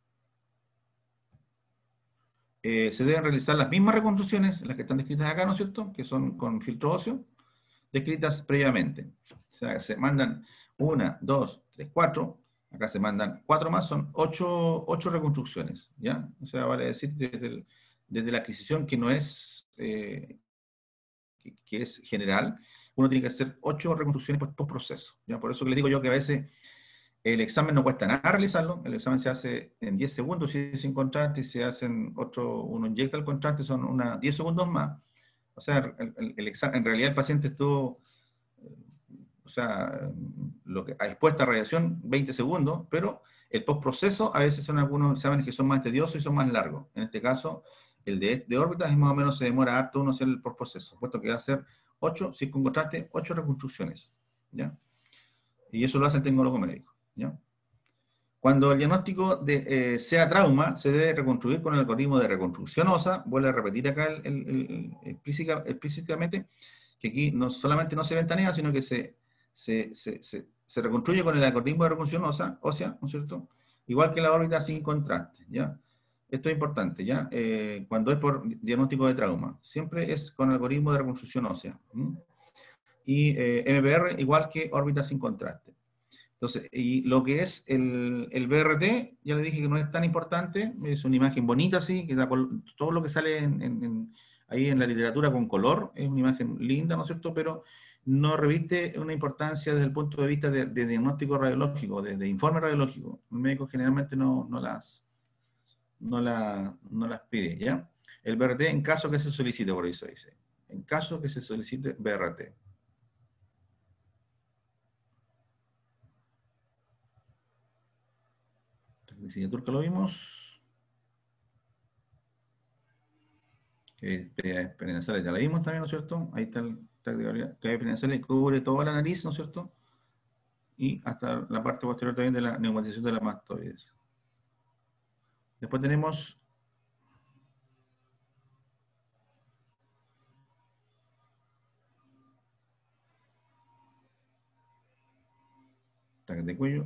se deben realizar las mismas reconstrucciones, las que están descritas acá, ¿no es cierto?, que son con filtro óseo, descritas previamente. O sea, se mandan 1, 2, 3, 4, acá se mandan 4 más, son 8 reconstrucciones, ¿ya? O sea, vale decir, desde la adquisición que no es, que es general, uno tiene que hacer 8 reconstrucciones post proceso, ¿ya? Por eso que le digo yo que a veces el examen no cuesta nada realizarlo, el examen se hace en 10 segundos si es sin contraste, y se hacen uno inyecta el contraste, son 10 segundos más. O sea, el examen, en realidad el paciente estuvo, o sea, expuesta a radiación 20 segundos, pero el postproceso a veces son algunos exámenes que son más tediosos y son más largos. En este caso, el de órbitas es más o menos, se demora harto uno hacer el postproceso, puesto que va a hacer 8, si con contraste, 8 reconstrucciones, ¿ya? Y eso lo hace el tecnólogo médico, ¿ya? Cuando el diagnóstico sea trauma, se debe reconstruir con el algoritmo de reconstrucción ósea. Vuelvo a repetir acá explícitamente que aquí no solamente no se ventanea, sino que se reconstruye con el algoritmo de reconstrucción ósea, ¿no es cierto? Igual que la órbita sin contraste, ¿ya? Esto es importante, ¿ya? Cuando es por diagnóstico de trauma. Siempre es con el algoritmo de reconstrucción ósea. Y MPR igual que órbita sin contraste. Entonces, y lo que es el BRT, ya le dije que no es tan importante, es una imagen bonita, sí, que da todo lo que sale ahí en la literatura con color, es una imagen linda, ¿no es cierto?, pero no reviste una importancia desde el punto de vista de diagnóstico radiológico, de informe radiológico. El médico generalmente no las pide, ¿ya? El BRT en caso que se solicite, por eso dice, en caso que se solicite BRT. Diseño turco lo vimos. Prenasales ya la vimos también, ¿no es cierto? Ahí está el cabello prenasales, cubre toda la nariz, ¿no es cierto? Y hasta la parte posterior también de la neumatización de la mastoides. Después tenemos TAC de cuello.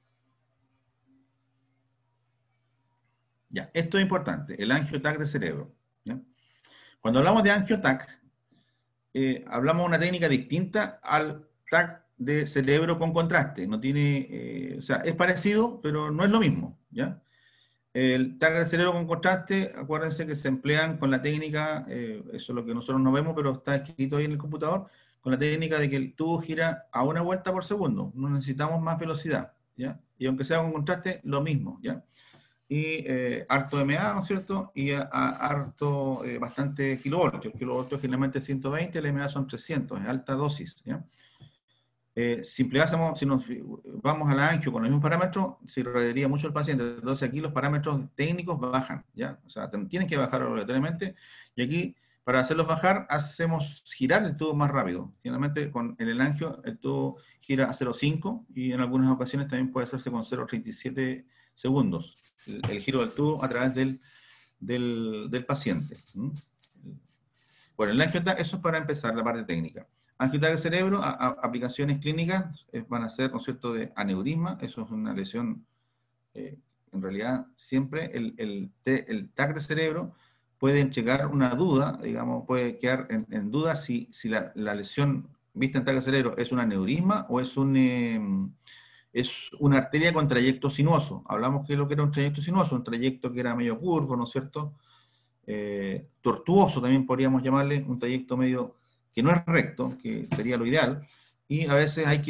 Ya, esto es importante, el angio-TAC de cerebro. ¿Ya? Cuando hablamos de angio-TAC, hablamos de una técnica distinta al TAC de cerebro con contraste. No tiene, o sea, es parecido, pero no es lo mismo, ¿ya? El TAC de cerebro con contraste, acuérdense que se emplean con la técnica, eso es lo que nosotros no vemos, pero está escrito ahí en el computador, con la técnica de que el tubo gira a 1 vuelta por segundo. No necesitamos más velocidad, ¿ya? Y aunque sea con contraste, lo mismo, ¿ya? Y harto MA, ¿no es cierto? Y harto, bastante kilovoltios. El kilovoltio generalmente es 120, el MA son 300, es alta dosis, ¿ya? Si nos vamos a la angio con los mismos parámetros, se irradiaría mucho el paciente. Entonces aquí los parámetros técnicos bajan, ¿ya? O sea, tienen que bajar obligatoriamente. Y aquí, para hacerlos bajar, hacemos girar el tubo más rápido. Generalmente con el angio, el tubo gira a 0,5 y en algunas ocasiones también puede hacerse con 0,37 segundos. El giro del tubo a través del paciente. Bueno, el angio-TAC, eso es para empezar la parte técnica. Angio-TAC del cerebro, aplicaciones clínicas van a ser, ¿no es cierto?, de aneurisma. Eso es una lesión, en realidad, siempre el TAC de cerebro puede llegar una duda, digamos, puede quedar en duda si la lesión vista en TAC de cerebro es un aneurisma o es una arteria con trayecto sinuoso. Hablamos que lo que era un trayecto sinuoso, un trayecto que era medio curvo, ¿no es cierto?, tortuoso también podríamos llamarle, un trayecto medio que no es recto, que sería lo ideal, y a veces hay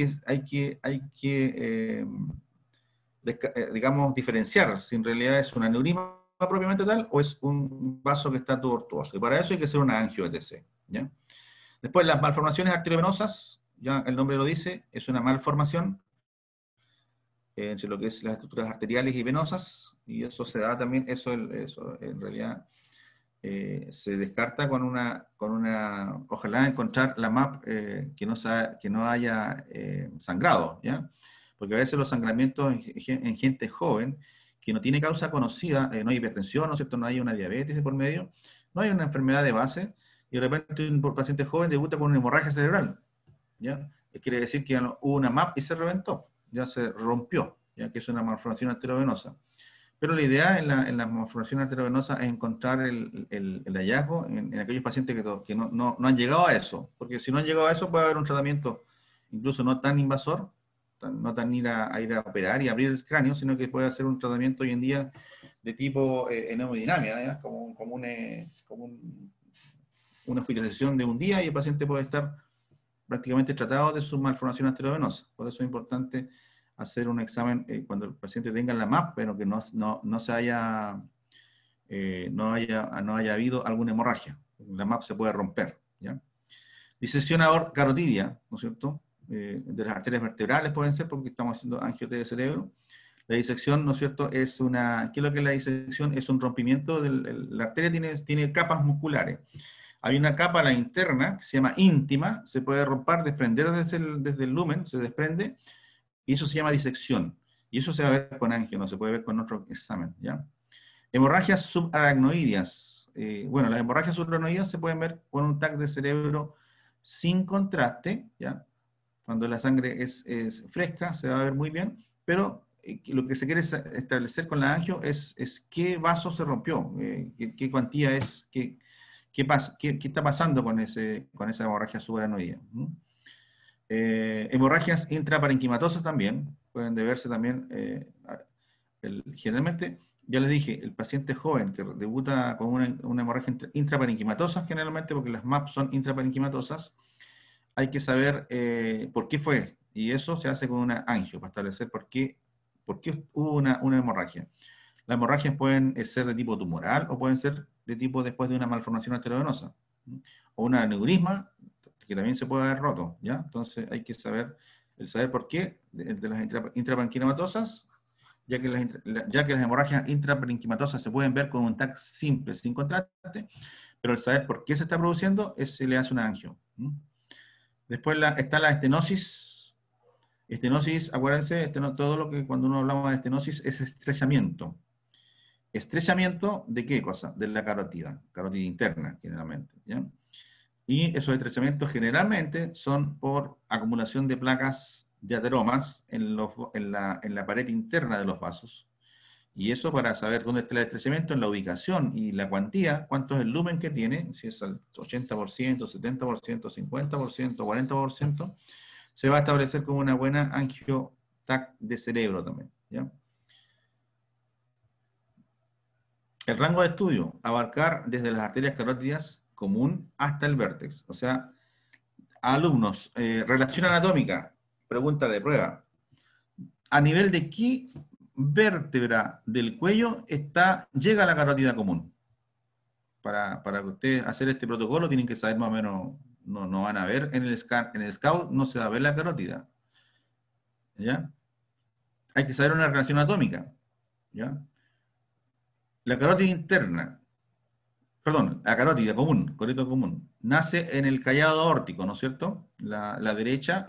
que digamos, diferenciar si en realidad es un aneurisma propiamente tal o es un vaso que está tortuoso. Y para eso hay que hacer una angio-ETC, ¿ya? Después, las malformaciones arteriovenosas, ya el nombre lo dice, es una malformación entre lo que es las estructuras arteriales y venosas, y eso se da también, eso en realidad se descarta ojalá encontrar la MAP que no haya sangrado, ¿ya? Porque a veces los sangramientos en gente joven, que no tiene causa conocida, no hay hipertensión, ¿no es cierto?, no hay una diabetes de por medio, no hay una enfermedad de base, y de repente un paciente joven debuta con una hemorragia cerebral, ¿ya? Quiere decir que hubo una MAP y se reventó, ya se rompió, ya que es una malformación arteriovenosa. Pero la idea en la malformación arteriovenosa es encontrar el hallazgo en aquellos pacientes que no han llegado a eso, porque si no han llegado a eso puede haber un tratamiento incluso no tan invasor, no tan ir a operar y abrir el cráneo, sino que puede hacer un tratamiento hoy en día de tipo hemodinámica, como una hospitalización de un día y el paciente puede estar prácticamente tratado de su malformación arteriovenosa. Por eso es importante hacer un examen cuando el paciente tenga la MAP, pero que no haya habido alguna hemorragia. La MAP se puede romper, ¿ya? Disección carotidia, ¿no es cierto? De las arterias vertebrales pueden ser, porque estamos haciendo angiote de cerebro. La disección, ¿no es cierto?, ¿qué es lo que es la disección? Es un rompimiento, la arteria tiene capas musculares. Hay una capa, la interna, que se llama íntima, se puede romper, desprender desde el lumen, se desprende, y eso se llama disección. Y eso se va a ver con angio, no se puede ver con otro examen, ¿ya? Hemorragias subaracnoideas. Bueno, las hemorragias subaracnoideas se pueden ver con un TAC de cerebro sin contraste, ¿ya? Cuando la sangre es fresca, se va a ver muy bien, pero lo que se quiere establecer con la angio es qué vaso se rompió, qué cuantía es, qué está pasando con esa hemorragia subaracnoidea. Hemorragias intraparenquimatosas también, pueden deberse también, generalmente, ya les dije, el paciente joven que debuta con una hemorragia intraparenquimatosa, generalmente porque las MAP son intraparenquimatosas, hay que saber por qué fue, y eso se hace con una angio, para establecer por qué hubo una hemorragia. Las hemorragias pueden ser de tipo tumoral o pueden ser de tipo después de una malformación arteriovenosa, o un aneurisma, que también se puede haber roto, ¿ya? Entonces hay que saber por qué de las intraparenquimatosas, ya que las hemorragias intraparenquimatosas se pueden ver con un TAC simple, sin contraste, pero el saber por qué se está produciendo, se le hace una angio. Después está la estenosis. Estenosis, acuérdense, todo lo que cuando uno hablamos de estenosis es estrechamiento. ¿Estrechamiento de qué cosa? De la carótida interna, generalmente, ¿ya? Y esos estrechamientos generalmente son por acumulación de placas de ateromas en la pared interna de los vasos. Y eso para saber dónde está el estrechamiento, en la ubicación y la cuantía, cuánto es el lumen que tiene, si es al 80%, 70%, 50%, 40%, se va a establecer como una buena angio-TAC de cerebro también, ¿ya? El rango de estudio, abarcar desde las arterias carótidas común hasta el vértex. O sea, alumnos, relación anatómica, pregunta de prueba. ¿A nivel de qué vértebra del cuello llega la carótida común? Para que ustedes hacer este protocolo tienen que saber más o menos, no van a ver en el scout no se va a ver la carótida, ¿ya? Hay que saber una relación anatómica, ¿ya? La carótida interna, perdón, la carótida común, coreto común, nace en el callado aórtico, ¿no es cierto? La derecha,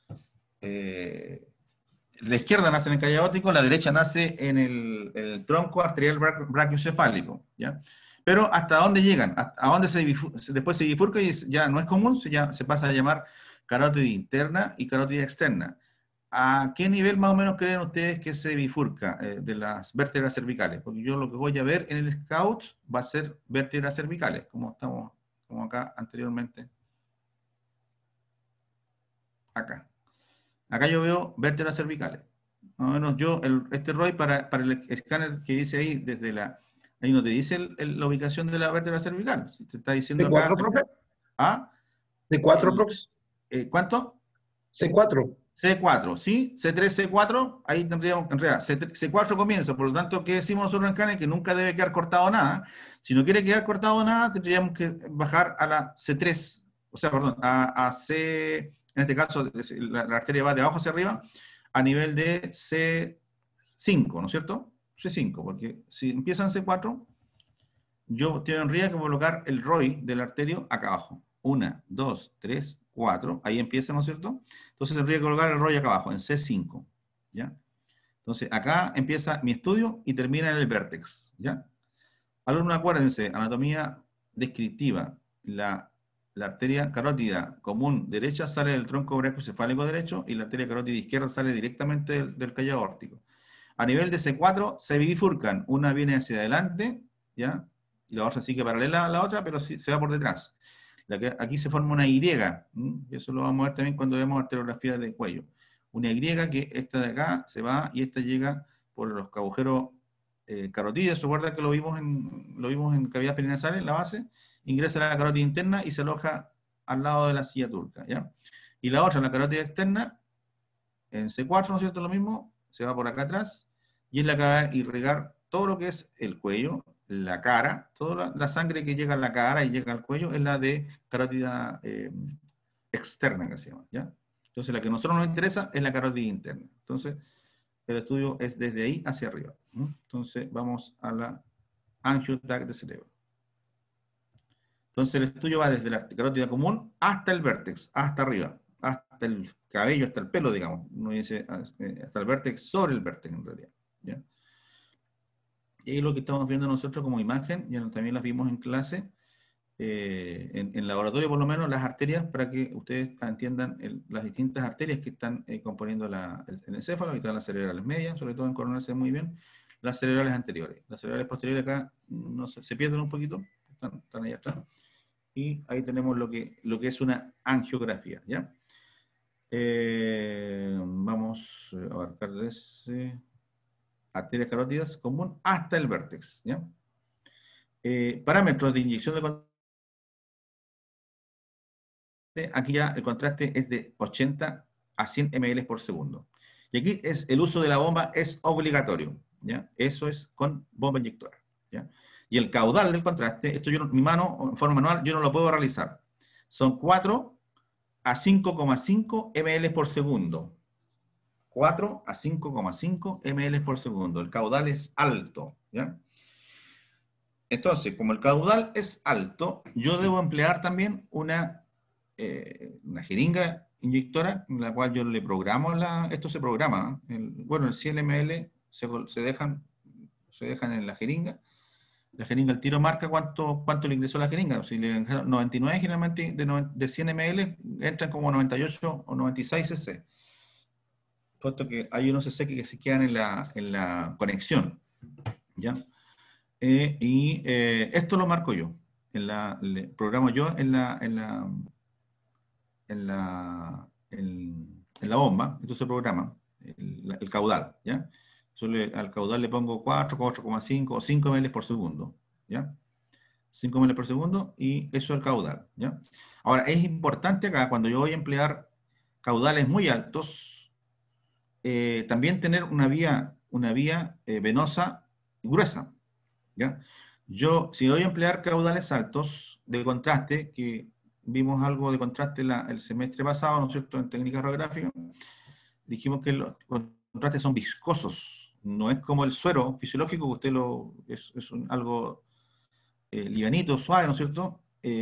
la izquierda nace en el callado aórtico, la derecha nace en el tronco arterial brachiocefálico, ¿ya? Pero ¿hasta dónde llegan? ¿A dónde después se bifurca y ya no es común? Se pasa a llamar carótida interna y carótida externa. ¿A qué nivel más o menos creen ustedes que se bifurca de las vértebras cervicales? Porque yo lo que voy a ver en el scout va a ser vértebras cervicales, como acá anteriormente. Acá. Acá yo veo vértebras cervicales. Más o menos este ROI para el escáner que dice ahí, ahí no te dice la ubicación de la vértebra cervical. Si te está diciendo ¿C4, acá. profe? ¿Ah? ¿C4, profe? ¿Cuánto? C4. C4, ¿sí? C3, C4, ahí tendríamos, en realidad, C4 comienza, por lo tanto, ¿qué decimos nosotros en Canel? Que nunca debe quedar cortado nada. Si no quiere quedar cortado nada, tendríamos que bajar a la C3, o sea, perdón, a C, en este caso la arteria va de abajo hacia arriba, a nivel de C5, ¿no es cierto? C5, porque si empieza en C4, yo tendría que colocar el ROI del arterio acá abajo. 1, 2, 3, 4, ahí empieza, ¿no es cierto? Entonces tendría que colocar el ROI acá abajo, en C5, ¿ya? Entonces acá empieza mi estudio y termina en el vértex, ¿ya? Alumnos, acuérdense, anatomía descriptiva, la arteria carótida común derecha sale del tronco brachiocefálico derecho y la arteria carótida izquierda sale directamente del callo aórtico. A nivel de C4 se bifurcan, una viene hacia adelante, ¿ya? Y la otra sigue paralela a la otra, pero se va por detrás. Aquí se forma una Y, y eso lo vamos a ver también cuando vemos arteriografía de cuello. Una Y que esta de acá se va y esta llega por los agujeros carotides. Recuerda que lo vimos en cavidad perinasal, en la base, ingresa a la carótida interna y se aloja al lado de la silla turca, ¿ya? Y la otra, la carótida externa, en C4, ¿no es cierto? Lo mismo, se va por acá atrás y es la que va a irrigar todo lo que es el cuello, la cara, toda la sangre que llega a la cara y llega al cuello es la de carótida externa, que se llama, ¿ya? Entonces la que a nosotros nos interesa es la carótida interna. Entonces el estudio es desde ahí hacia arriba. Entonces vamos a la angiotract de cerebro. Entonces el estudio va desde la carótida común hasta el vértex, hasta arriba, hasta el cabello, hasta el pelo, digamos. Uno dice hasta el vértex, sobre el vértex en realidad, ¿ya? Y ahí lo que estamos viendo nosotros como imagen, ya también las vimos en clase, en laboratorio por lo menos, las arterias, para que ustedes entiendan las distintas arterias que están componiendo el encéfalo. Y todas las cerebrales medias, sobre todo en coronal se ve muy bien, las cerebrales anteriores. Las cerebrales posteriores acá no se pierden un poquito, están ahí atrás. Y ahí tenemos lo que es una angiografía, ¿ya? Vamos a abarcar arterias carótidas común hasta el vértex, ¿ya? Parámetros de inyección de contraste. Aquí ya el contraste es de 80 a 100 ml por segundo. Y aquí el uso de la bomba es obligatorio, ¿ya? Eso es con bomba inyectora, ¿ya? Y el caudal del contraste, esto mi mano, en forma manual, yo no lo puedo realizar. Son 4 a 5,5 ml por segundo. 4 a 5,5 ml por segundo. El caudal es alto, ¿ya? Entonces, como el caudal es alto, yo debo emplear también una jeringa inyectora en la cual yo le programo esto se programa, el 100 ml se dejan en la jeringa al tiro marca cuánto le ingresó la jeringa. Si le ingresaron 99, generalmente de 100 ml entran como 98 o 96 cc, puesto que hay unos cc que se quedan en la conexión, ¿ya? Esto lo marco yo, le programo yo en la bomba. Esto se programa, el caudal, ¿ya? Al caudal le pongo 4, 4,5 o 5 ml por segundo, ¿ya? 5 ml por segundo y eso es el caudal, ¿ya? Ahora, es importante acá, cuando yo voy a emplear caudales muy altos, también tener una vía venosa gruesa, ¿ya? Si voy a emplear caudales altos de contraste, que vimos algo de contraste el semestre pasado, ¿no es cierto?, en técnica radiográfica, dijimos que los contrastes son viscosos, no es como el suero fisiológico, que usted es algo livianito, suave, ¿no es cierto?,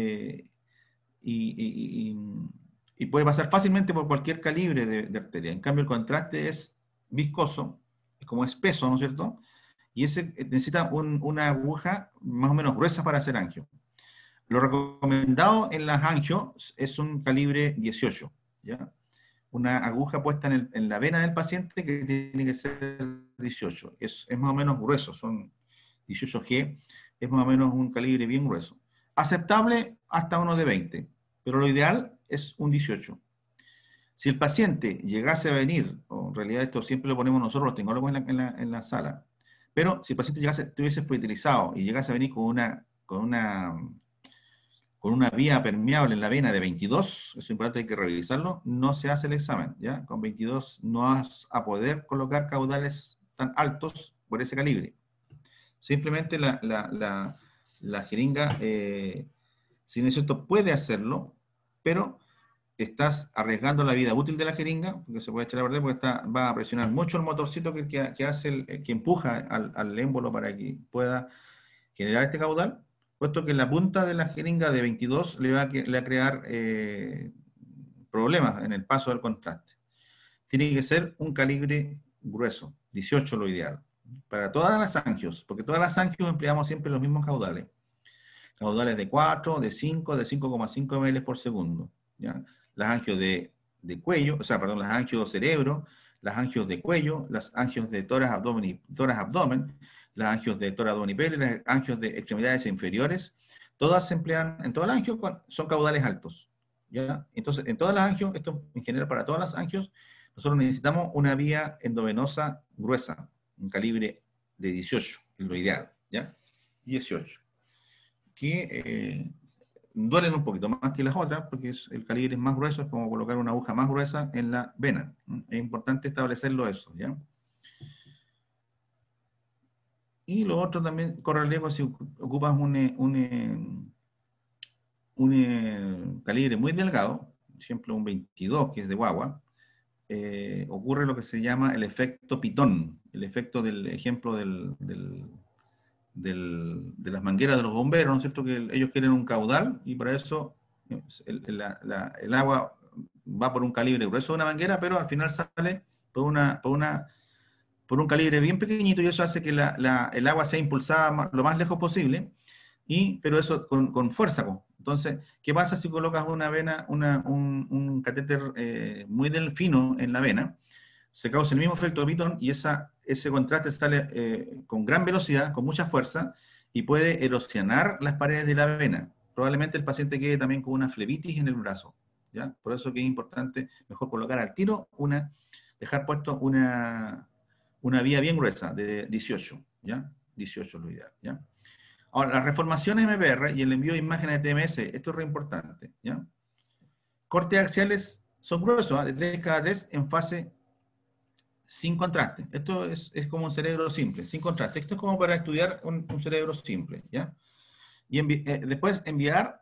y puede pasar fácilmente por cualquier calibre de arteria. En cambio, el contraste es viscoso, es como espeso, ¿no es cierto?, y ese necesita una aguja más o menos gruesa para hacer angio. Lo recomendado en las angios es un calibre 18, ¿ya? Una aguja puesta en la vena del paciente que tiene que ser 18. Es más o menos grueso, son 18G, es más o menos un calibre bien grueso. Aceptable hasta uno de 20, pero lo ideal es un 18. Si el paciente llegase a venir, o en realidad esto siempre lo ponemos nosotros, los tecnólogos en la sala, pero si el paciente estuviese hospitalizado y llegase a venir con una vía permeable en la vena de 22, es importante, hay que revisarlo, no se hace el examen, ¿ya? Con 22 no vas a poder colocar caudales tan altos por ese calibre. Simplemente la jeringa, si necesito, puede hacerlo, pero estás arriesgando la vida útil de la jeringa, porque se puede echar a perder, porque va a presionar mucho el motorcito que hace que empuja al émbolo para que pueda generar este caudal, puesto que la punta de la jeringa de 22 le va a crear problemas en el paso del contraste. Tiene que ser un calibre grueso, 18 lo ideal, para todas las angios, porque todas las angios empleamos siempre los mismos caudales. Caudales de 4, de 5, de 5,5 ml por segundo. ¿Ya? Las angios de cuello, o sea, perdón, las angios de cerebro, las angios de cuello, las angios de tórax, abdomen, las angios de tórax, abdomen y pelo, las angios de extremidades inferiores, todas se emplean, en todas las angios son caudales altos. ¿Ya? Entonces, en todas las angios, esto en general para todas las angios, nosotros necesitamos una vía endovenosa gruesa, un calibre de 18, es lo ideal, ¿ya? 18. Que duelen un poquito más que las otras, porque el calibre es más grueso, es como colocar una aguja más gruesa en la vena. Es importante establecerlo eso, ¿ya? Y lo otro también corre el riesgo si ocupas un calibre muy delgado, por ejemplo un 22, que es de guagua, ocurre lo que se llama el efecto pitón, el efecto del ejemplo de las mangueras de los bomberos, ¿no es cierto? Que ellos quieren un caudal y para eso el agua va por un calibre grueso de una manguera, pero al final sale por un calibre bien pequeñito y eso hace que el agua sea impulsada lo más lejos posible, pero eso con fuerza. Entonces, ¿qué pasa si colocas una vena, un catéter muy fino en la vena? Se causa el mismo efecto de pitón y ese contraste sale con gran velocidad, con mucha fuerza, y puede erosionar las paredes de la vena. Probablemente el paciente quede también con una flebitis en el brazo, ¿ya? Por eso que es importante mejor colocar al tiro dejar puesto una vía bien gruesa de 18, ¿ya? 18 es lo ideal, ¿ya? Ahora, las reformaciones MPR y el envío de imágenes de TMS, esto es re importante, ¿ya? Cortes axiales son gruesos, de 3 cada 3 en fase sin contraste. Esto es como un cerebro simple, sin contraste. Esto es como para estudiar un cerebro simple, ¿ya? Y después enviar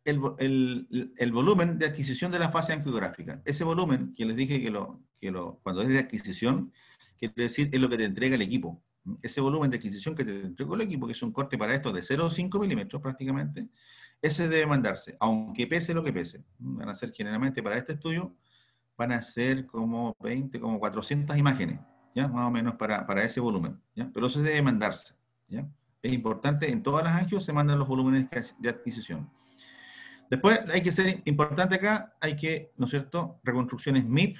el volumen de adquisición de la fase angiográfica. Ese volumen, que les dije cuando es de adquisición, quiere decir es lo que te entrega el equipo. Ese volumen de adquisición que te entregó el equipo, que es un corte para esto de 0,5 milímetros prácticamente, ese debe mandarse, aunque pese lo que pese. Van a ser generalmente para este estudio, van a ser como 400 imágenes, ¿ya? Más o menos para ese volumen, ¿ya? Pero eso debe mandarse, ¿ya? Es importante, en todas las angios se mandan los volúmenes de adquisición. Después hay que ser importante acá, ¿no es cierto? Reconstrucciones MIP.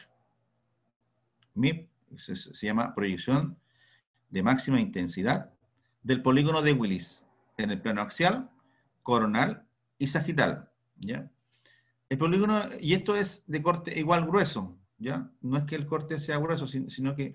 MIP se llama proyección de máxima intensidad del polígono de Willis en el plano axial, coronal y sagital, ¿ya? El polígono, y esto es de corte igual grueso, ¿ya? No es que el corte sea grueso, sino que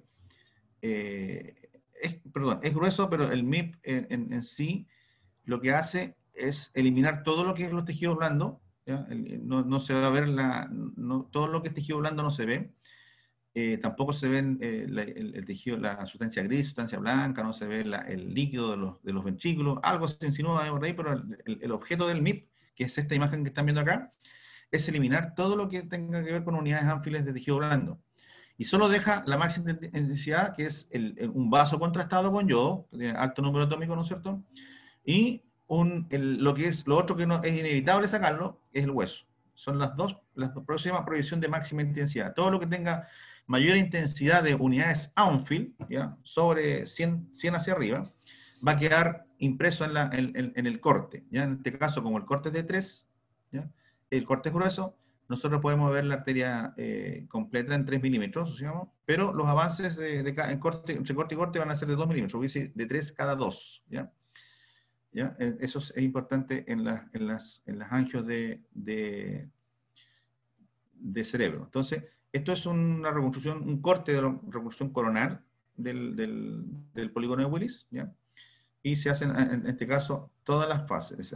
es grueso, pero el MIP en sí lo que hace es eliminar todo lo que es los tejidos blandos, ¿ya? No se va a ver todo lo que es tejido blando no se ve. Tampoco se ve el tejido, la sustancia gris, sustancia blanca, no se ve el líquido de los ventrículos, algo se insinúa por ahí, pero el objeto del MIP, que es esta imagen que están viendo acá, es eliminar todo lo que tenga que ver con unidades ánfiles de tejido blando. Y solo deja la máxima intensidad, que es un vaso contrastado con yodo, que tiene alto número atómico, ¿no es cierto? Y lo otro que no es inevitable sacarlo, es el hueso. Son las próximas proyección de máxima intensidad. Todo lo que tenga mayor intensidad de unidades Anfield, ¿ya? Sobre 100 hacia arriba, va a quedar impreso en el corte, ¿ya? En este caso, como el corte es de 3, ¿ya? El corte es grueso, nosotros podemos ver la arteria completa en 3 milímetros, digamos, pero los avances entre corte y corte van a ser de 2 milímetros, hubiese de 3 cada 2, ¿ya? ¿Ya? Eso es importante en las angios de cerebro. Entonces, esto es una reconstrucción, un corte de la reconstrucción coronal del polígono de Willis, ¿ya? Y se hacen, en este caso, todas las fases,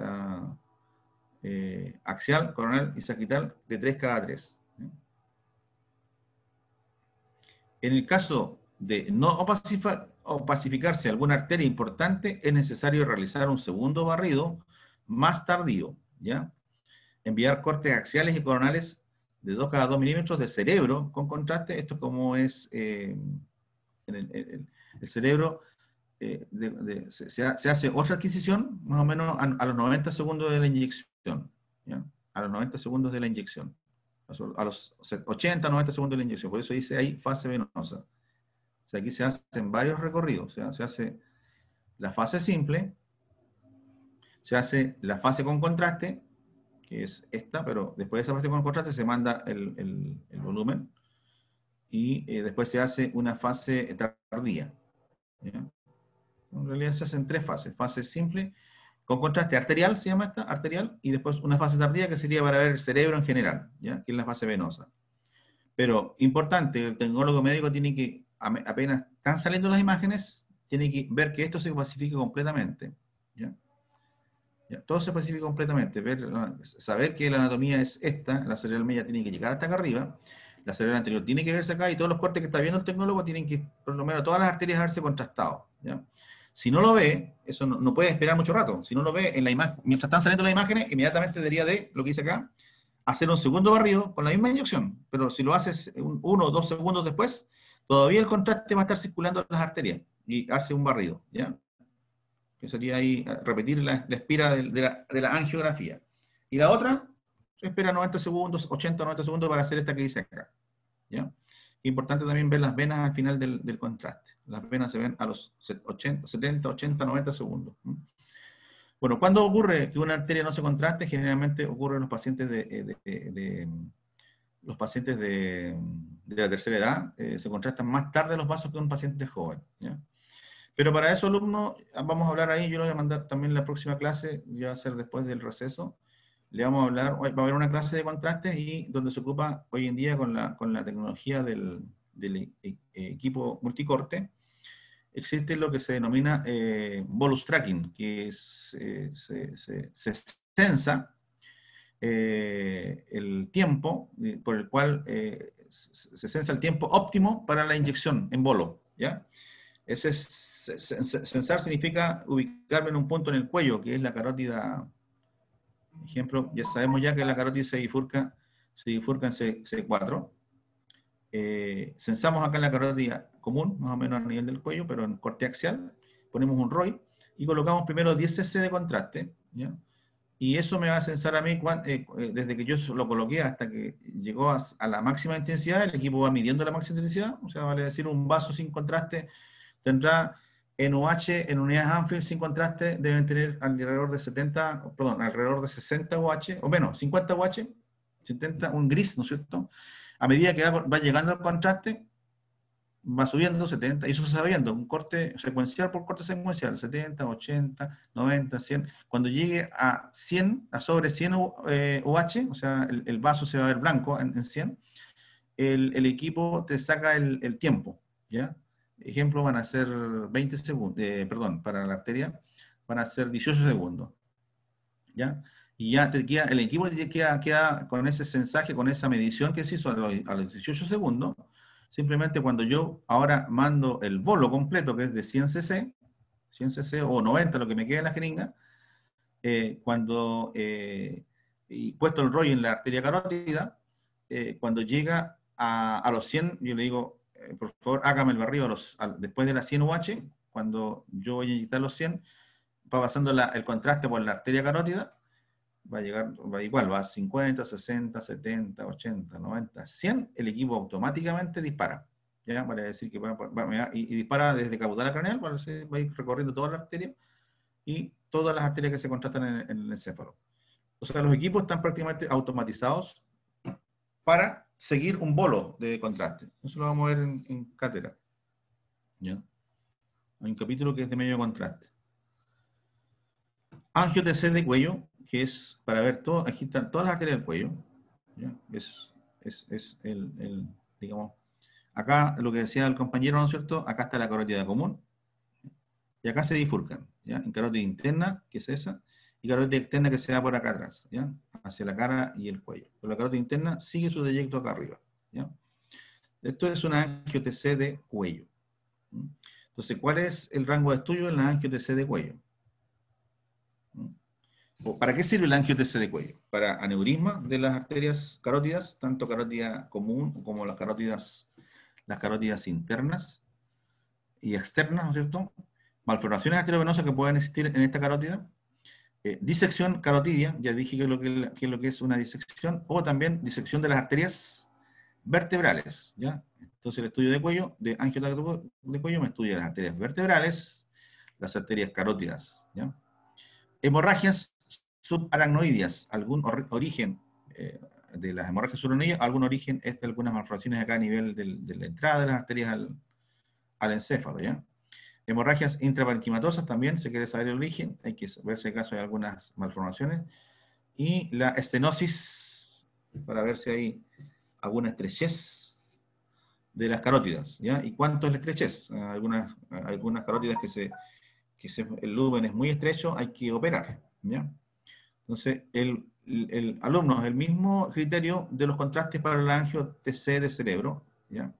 axial, coronal y sagital, de 3 cada 3. ¿Ya? En el caso de no opacificarse alguna arteria importante, es necesario realizar un segundo barrido más tardío, ¿ya? enviar cortes axiales y coronales de 2 cada 2 milímetros de cerebro con contraste. Esto como es el cerebro, se hace otra adquisición más o menos a los 90 segundos de la inyección. ¿Ya? A los 90 segundos de la inyección. A los 80, 90 segundos de la inyección. Por eso dice ahí fase venosa. O sea, aquí se hacen varios recorridos. O sea, se hace la fase simple, se hace la fase con contraste, que es esta, pero después de esa fase con contraste se manda el volumen, y después se hace una fase tardía. ¿Ya? En realidad se hacen 3 fases. Fase simple, con contraste arterial, se llama esta, arterial, y después una fase tardía que sería para ver el cerebro en general, ¿ya? Que es la fase venosa. Pero importante, el tecnólogo médico tiene que, apenas están saliendo las imágenes, tiene que ver que esto se clasifique completamente. ¿Ya? ¿Ya? Todo se clasifica completamente. Saber que la anatomía es esta, la cerebral media tiene que llegar hasta acá arriba, la cerebral anterior tiene que verse acá, y todos los cortes que está viendo el tecnólogo tienen que, por lo menos todas las arterias, haberse contrastado. ¿Ya? Si no lo ve, eso no puede esperar mucho rato. Si no lo ve en la imagen, mientras están saliendo las imágenes, inmediatamente debería de, lo que dice acá, hacer un segundo barrido con la misma inyección. Pero si lo haces 1 o 2 segundos después, todavía el contraste va a estar circulando en las arterias y hace un barrido. ¿Ya? Que sería ahí repetir la espira de la angiografía. Y la otra, espera 90 segundos, 80 o 90 segundos para hacer esta que dice acá. ¿Ya? Importante también ver las venas al final del contraste. Las venas se ven a los 70, 80, 90 segundos. Bueno, ¿cuándo ocurre que una arteria no se contraste? Generalmente ocurre en los pacientes de la tercera edad. Se contrastan más tarde los vasos que un paciente joven. ¿Ya? Pero para eso, alumnos, vamos a hablar ahí. Yo lo voy a mandar también la próxima clase, ya va a ser después del receso. Le vamos a hablar, va a haber una clase de contrastes, y donde se ocupa hoy en día con la tecnología del equipo multicorte, existe lo que se denomina bolus tracking, que se censa el tiempo por el cual se censa el tiempo óptimo para la inyección en bolo. ¿Ya? Censar significa ubicarme en un punto en el cuello, que es la carótida. Ejemplo, ya sabemos ya que la carótida se bifurca en C4. Censamos acá en la carótida común, más o menos a nivel del cuello, pero en corte axial. Ponemos un ROI y colocamos primero 10 cc de contraste. ¿Ya? Y eso me va a censar a mí, desde que yo lo coloqué hasta que llegó a la máxima intensidad. El equipo va midiendo la máxima intensidad. O sea, vale decir, un vaso sin contraste tendrá en UH, en unidades Anfield sin contraste, deben tener alrededor de 60 UH, o menos, 50 UH, 70, un gris, ¿no es cierto? A medida que va llegando el contraste, va subiendo 70, y eso se está viendo, un corte secuencial por corte secuencial, 70, 80, 90, 100. Cuando llegue a 100, a sobre 100 UH, o sea, el vaso se va a ver blanco en 100, el equipo te saca el tiempo, ¿ya? Ejemplo, van a ser 20 segundos, para la arteria, van a ser 18 segundos. ¿Ya? Y ya el equipo queda con ese sensaje, con esa medición que se hizo a los 18 segundos. Simplemente cuando yo ahora mando el bolo completo, que es de 100 cc o 90, lo que me queda en la jeringa, y puesto el rollo en la arteria carótida, cuando llega a los 100, yo le digo, por favor, hágame el barrido después de las 100 UH, cuando yo voy a inyectar los 100, va pasando el contraste por la arteria carótida, va a 50, 60, 70, 80, 90, 100, el equipo automáticamente dispara. ¿Ya? Para decir que y dispara desde caudal a craneal, va a ir recorriendo toda la arteria y todas las arterias que se contrastan en el encéfalo. O sea, los equipos están prácticamente automatizados para seguir un bolo de contraste. Eso lo vamos a ver en cátedra. ¿Ya? Hay un capítulo que es de medio contraste. Angio-TC de cuello, que es para ver todo, aquí están todas las arterias del cuello. ¿Ya? Es digamos, acá lo que decía el compañero, ¿no es cierto? Acá está la carótida común, y acá se bifurcan, ¿ya? En carótida interna, que es esa, y carótida externa, que se va por acá atrás, ¿ya? Hacia la cara y el cuello. Pero la carótida interna sigue su trayecto acá arriba, ¿ya? Esto es una angio-TC de cuello. Entonces, ¿cuál es el rango de estudio en la angio-TC de cuello? ¿Para qué sirve el angio-TC de cuello? Para aneurisma de las arterias carótidas, tanto carótida común como las carótidas internas y externas, ¿no es cierto? Malformaciones arteriovenosas que pueden existir en esta carótida, disección carotidia, ya dije que es lo que es una disección, o también disección de las arterias vertebrales, ¿ya? Entonces el estudio de cuello, de angio de cuello, me estudia las arterias vertebrales, las arterias carótidas, ¿ya? Hemorragias subaracnoideas, algún origen de las hemorragias subaracnoideas, algún origen es de algunas malformaciones acá a nivel de la entrada de las arterias al encéfalo, ¿ya? Hemorragias intraparenquimatosas también, se quiere saber el origen, hay que ver si acaso hay algunas malformaciones. Y la estenosis, para ver si hay alguna estrechez de las carótidas, ¿ya? ¿Y cuánto es la estrechez? Algunas carótidas que el lumen es muy estrecho, hay que operar, ¿ya? Entonces, el alumno, el mismo criterio de los contrastes para el angio-TC de cerebro, ¿ya?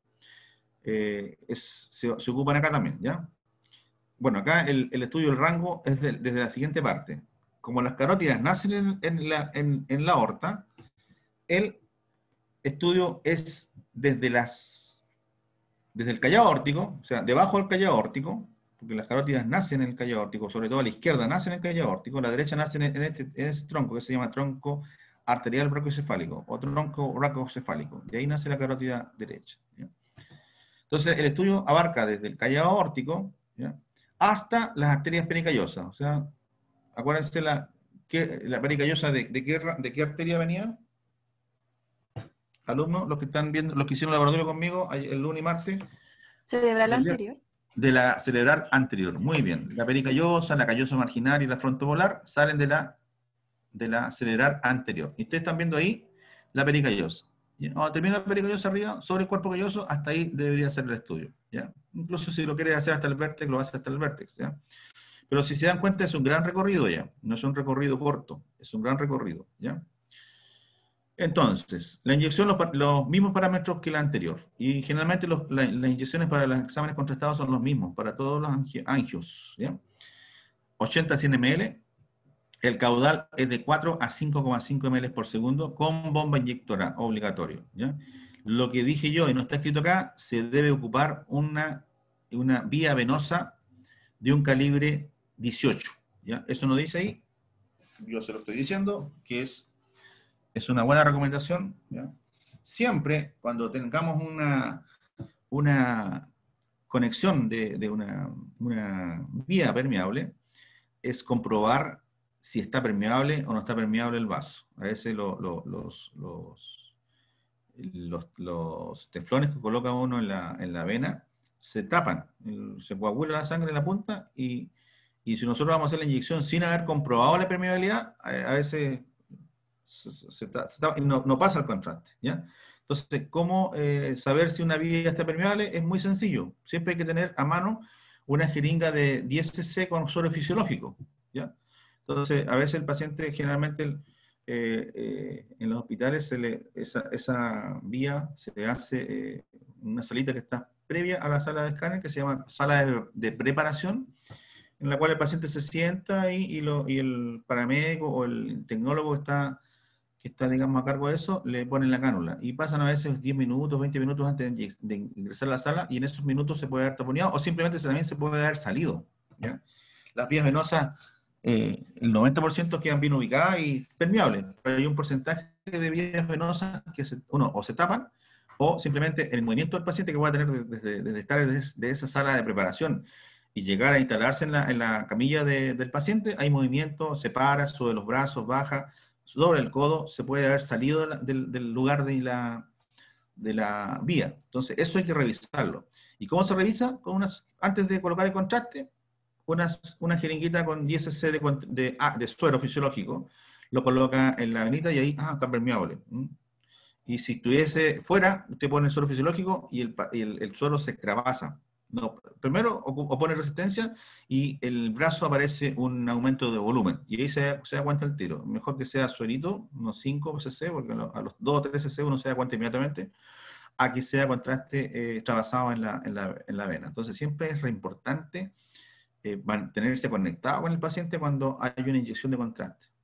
Se ocupan acá también, ¿ya? Bueno, acá el estudio del rango es desde la siguiente parte. Como las carótidas nacen en la aorta, el estudio es desde el callado aórtico, o sea, debajo del callado aórtico, porque las carótidas nacen en el callado aórtico, sobre todo a la izquierda nacen en el callado aórtico, la derecha nace en ese tronco que se llama tronco arterial brachiocefálico, o tronco brachocefálico, y ahí nace la carótida derecha, ¿ya? Entonces, el estudio abarca desde el callado aórtico, ¿ya?, hasta las arterias pericallosas. O sea, acuérdense la pericallosa de qué arteria venía. Alumnos, los que están viendo, los que hicieron laboratorio conmigo el lunes y martes. Cerebral anterior. De la cerebral anterior. Muy bien. La pericallosa, la callosa marginal y la frontovolar salen de la cerebral anterior. Y ustedes están viendo ahí la pericallosa. Cuando termina la pericallosa arriba, sobre el cuerpo calloso, hasta ahí debería ser el estudio, ¿ya? Incluso si lo quiere hacer hasta el vértex, lo hace hasta el vértex, ¿ya? Pero si se dan cuenta, es un gran recorrido ya. No es un recorrido corto, es un gran recorrido, ¿ya? Entonces, la inyección, los mismos parámetros que la anterior. Y generalmente las inyecciones para los exámenes contrastados son los mismos, para todos los angios, ¿ya? 80 a 100 ml. El caudal es de 4 a 5,5 ml por segundo con bomba inyectora, obligatorio, ¿ya? Lo que dije yo, y no está escrito acá, se debe ocupar una vía venosa de un calibre 18, ¿ya? Eso no dice ahí, yo se lo estoy diciendo, que es una buena recomendación, ¿ya? Siempre cuando tengamos una conexión de una vía permeable, es comprobar si está permeable o no está permeable el vaso. A veces los teflones que coloca uno en la vena se tapan, se coagula la sangre en la punta y si nosotros vamos a hacer la inyección sin haber comprobado la permeabilidad, a veces no pasa el contraste, ¿ya? Entonces, ¿cómo saber si una vía está permeable? Es muy sencillo. Siempre hay que tener a mano una jeringa de 10 cc con suero fisiológico, ¿ya? Entonces, a veces el paciente, generalmente, en los hospitales, esa vía se le hace una salita que está previa a la sala de escáner, que se llama sala de preparación, en la cual el paciente se sienta y el paramédico o el tecnólogo que está, digamos, a cargo de eso, le ponen la cánula. Y pasan a veces 10 minutos, 20 minutos antes de ingresar a la sala, y en esos minutos se puede haber taponeado, o simplemente también se puede haber salido, ¿ya? Las vías venosas, el 90% quedan bien ubicadas y permeables, pero hay un porcentaje de vías venosas que o se tapan, o simplemente el movimiento del paciente que va a tener desde estar de esa sala de preparación y llegar a instalarse en la camilla del paciente, hay movimiento, se para, sube los brazos, baja, sobre el codo, se puede haber salido del lugar de la vía. Entonces, eso hay que revisarlo. ¿Y cómo se revisa? Antes de colocar el contraste, una jeringuita con 10 cc de suero fisiológico, lo coloca en la venita y ahí, está permeable. Y si estuviese fuera, usted pone el suero fisiológico y el suero se extravasa. No, primero opone resistencia y el brazo aparece un aumento de volumen. Y ahí se da cuenta el tiro. Mejor que sea suerito, unos 5 cc, porque a los 2 o 3 cc uno se da cuenta inmediatamente, a que sea contraste extravasado en la vena. Entonces siempre es re importante mantenerse conectado con el paciente cuando hay una inyección de contraste,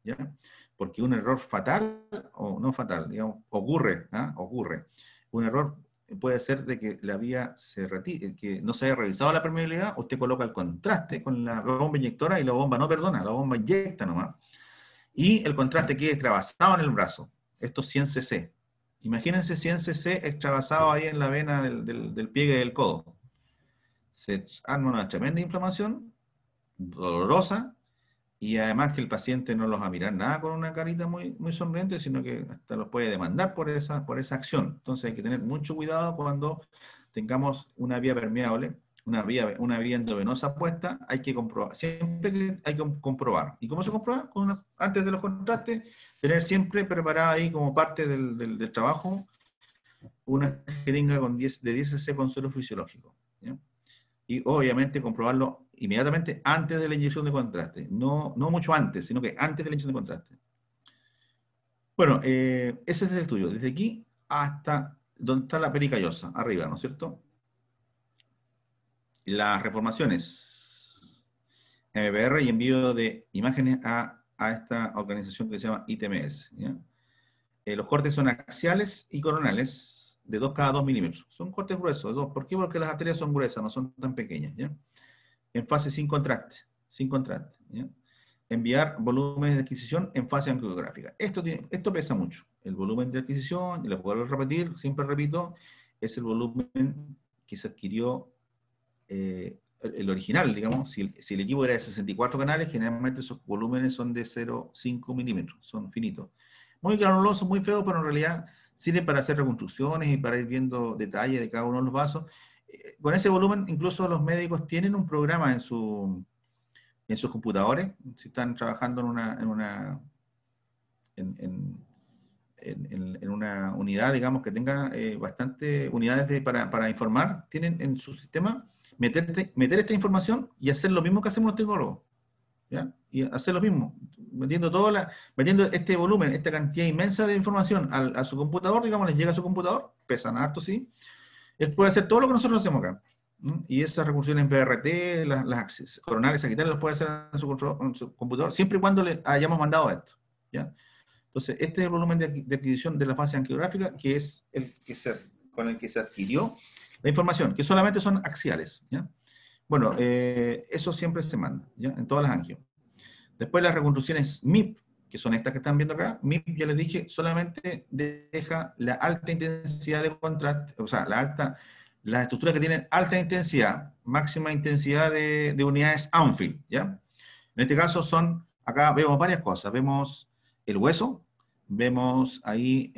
¿ya? Porque un error fatal, o no fatal, digamos, ocurre, ¿ah? Ocurre. Un error puede ser de que la vía se retire, que no se haya revisado la permeabilidad, usted coloca el contraste con la bomba inyectora y la bomba no perdona, la bomba inyecta nomás. Y el contraste queda extravasado en el brazo. Esto es 100 cc. Imagínense 100 cc extravasado ahí en la vena del pliegue del codo. Se arma una tremenda inflamación, dolorosa, y además que el paciente no los va a mirar nada con una carita muy, muy sonriente, sino que hasta los puede demandar por esa acción. Entonces hay que tener mucho cuidado cuando tengamos una vía permeable, una vía endovenosa puesta, hay que comprobar, siempre que hay que comprobar. ¿Y cómo se comprueba? Antes de los contrastes, tener siempre preparada ahí como parte del trabajo una jeringa de 10 cc con suero fisiológico, ¿ya? Y obviamente comprobarlo inmediatamente antes de la inyección de contraste. No mucho antes, sino que antes de la inyección de contraste. Bueno, ese es el estudio. Desde aquí hasta donde está la pericallosa, arriba, ¿no es cierto? Las reformaciones MPR y envío de imágenes a esta organización que se llama ITMS, ¿ya? Los cortes son axiales y coronales de 2 cada 2 milímetros. Son cortes gruesos. ¿Por qué? Porque las arterias son gruesas, no son tan pequeñas, ¿ya? En fase sin contraste, ¿ya? Enviar volúmenes de adquisición en fase angiográfica. Esto pesa mucho. El volumen de adquisición, y lo puedo repetir, siempre repito, es el volumen que se adquirió, el original, digamos. Si el equipo era de 64 canales, generalmente esos volúmenes son de 0,5 milímetros, son finitos. Muy granulosos, muy feos, pero en realidad sirven para hacer reconstrucciones y para ir viendo detalles de cada uno de los vasos. Con ese volumen, incluso los médicos tienen un programa en sus computadores, si están trabajando en una unidad, digamos, que tenga bastante unidades para informar, tienen en su sistema meter esta información y hacer lo mismo que hacemos los tecnólogos, ¿ya? Y hacer lo mismo, metiendo este volumen, esta cantidad inmensa de información a su computador, digamos, les llega a su computador, pesan harto, sí. Él puede hacer todo lo que nosotros hacemos acá. Y esas recursiones en PRT, las coronales saquitales, las puede hacer en su computador, siempre y cuando le hayamos mandado esto, ¿ya? Entonces, este es el volumen de adquisición de la fase angiográfica, que es con el que se adquirió la información, que solamente son axiales, ¿ya? Bueno, eso siempre se manda, ¿ya? En todas las angios. Después las reconstrucciones MIP, que son estas que están viendo acá. MIP, ya les dije, solamente deja la alta intensidad de contraste, o sea, las estructuras que tienen alta intensidad, máxima intensidad de unidades Anfield, ¿ya? En este caso acá vemos varias cosas. Vemos el hueso, vemos ahí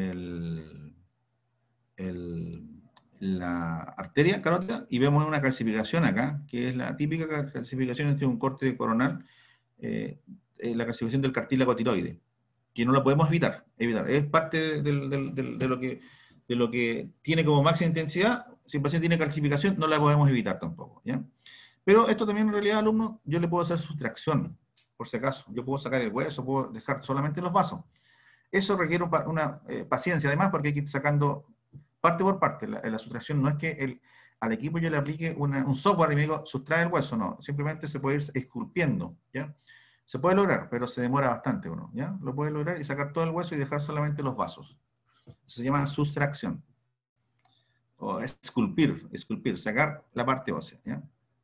la arteria carótida, y vemos una calcificación acá, que es la típica calcificación de un corte coronal, la calcificación del cartílago tiroide, que no la podemos evitar. Es parte de lo que tiene como máxima intensidad. Si el paciente tiene calcificación, no la podemos evitar tampoco, ¿ya? Pero esto también en realidad, alumno, yo le puedo hacer sustracción, por si acaso. Yo puedo sacar el hueso, puedo dejar solamente los vasos. Eso requiere una paciencia, además, porque hay que ir sacando parte por parte. La sustracción no es que al equipo yo le aplique un software y me digo, sustrae el hueso, no. Simplemente se puede ir esculpiendo, ¿ya? Se puede lograr, pero se demora bastante uno, ¿ya? Lo puede lograr y sacar todo el hueso y dejar solamente los vasos. Eso se llama sustracción. O esculpir, sacar la parte ósea, ¿ya?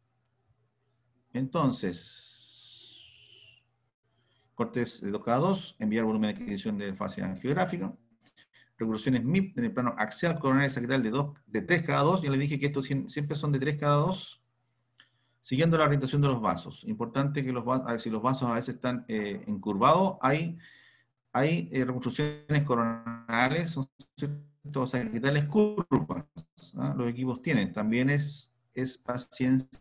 Entonces, cortes de 2 cada 2, enviar volumen de adquisición de fase angiográfica, recursiones MIP en el plano axial, coronal y saquital de 3 cada 2, ya les dije que estos siempre son de 3 cada 2, siguiendo la orientación de los vasos. Importante que si los vasos a veces están encurvados, hay reconstrucciones coronales, son ciertos saquitales curvas, ¿ah? Los equipos tienen. También es paciencia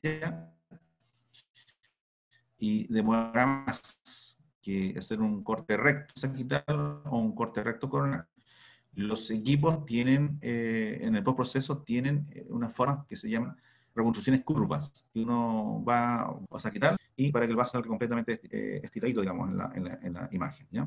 y demora más que hacer un corte recto saquital o un corte recto coronal. Los equipos tienen, en el postproceso, tienen unas formas que se llaman reconstrucciones curvas, que uno va a saquital y para que el vaso salga completamente estiradito, digamos, en la imagen, ¿ya?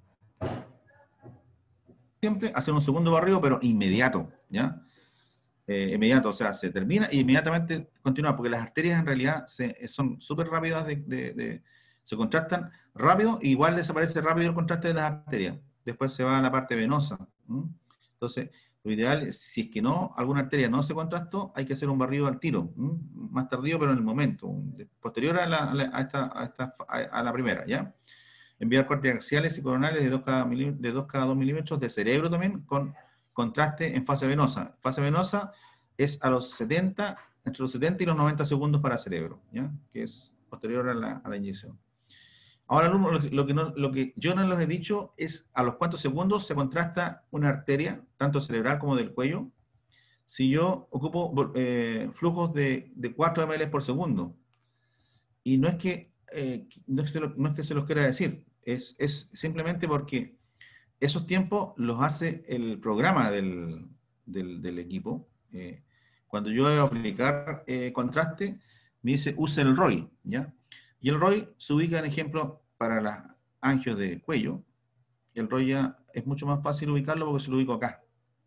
Siempre hacer un segundo barrido, pero inmediato, ¿ya? inmediato, o sea, se termina y inmediatamente continúa, porque las arterias en realidad son súper rápidas, se contractan rápido, y igual desaparece rápido el contraste de las arterias. Después se va a la parte venosa. Entonces, lo ideal es, si es que no, alguna arteria no se contrastó, hay que hacer un barrido al tiro, más tardío, pero en el momento, posterior a la primera, ¿ya? Enviar cortes axiales y coronales de 2 cada 2 milímetros de cerebro también, con contraste en fase venosa. Fase venosa es a los 70, entre los 70 y los 90 segundos para cerebro, ¿ya? Que es posterior a la inyección. Ahora, lo que yo no les he dicho es a los cuántos segundos se contrasta una arteria, tanto cerebral como del cuello, si yo ocupo flujos de 4 ml por segundo. Y no es que, no es que se los quiera decir, es simplemente porque esos tiempos los hace el programa del equipo. Cuando yo voy a aplicar contraste, me dice use el ROI, ¿ya? Y el ROI se ubica, en ejemplo, para las angios de cuello. El ROI ya es mucho más fácil ubicarlo porque se lo ubico acá.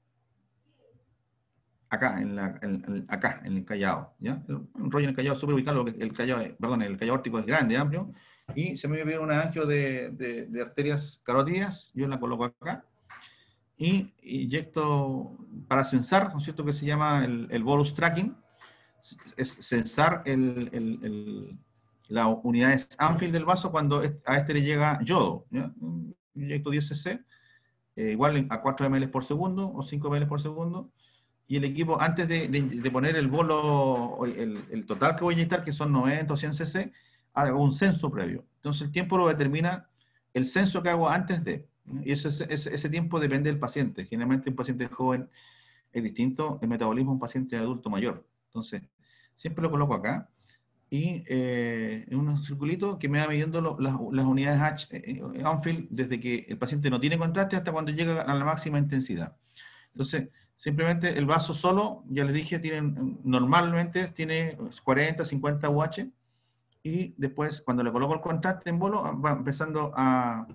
Acá, acá, en el callado, ¿ya? Un rollo en el callado súper ubicado, porque el callado órtico es grande, amplio, y se me viene una angio de arterias carotídeas, yo la coloco acá, y inyecto para censar, ¿no es cierto?, que se llama el bolus tracking, es censar las unidades Anfield del vaso cuando a este le llega yodo, ¿ya? Inyecto 10 cc, igual a 4 ml por segundo, o 5 ml por segundo, y el equipo, antes de poner el bolo, el total que voy a inyectar, que son 90 o 100 cc, hago un censo previo. Entonces el tiempo lo determina el censo que hago antes de. Y ese tiempo depende del paciente. Generalmente un paciente joven es distinto el metabolismo de un paciente adulto mayor. Entonces, siempre lo coloco acá, y en un circulito que me va midiendo las unidades Anfield desde que el paciente no tiene contraste hasta cuando llega a la máxima intensidad. Entonces, simplemente el vaso solo, ya les dije, normalmente tiene 40, 50 UH, y después cuando le coloco el contraste en bolo va empezando a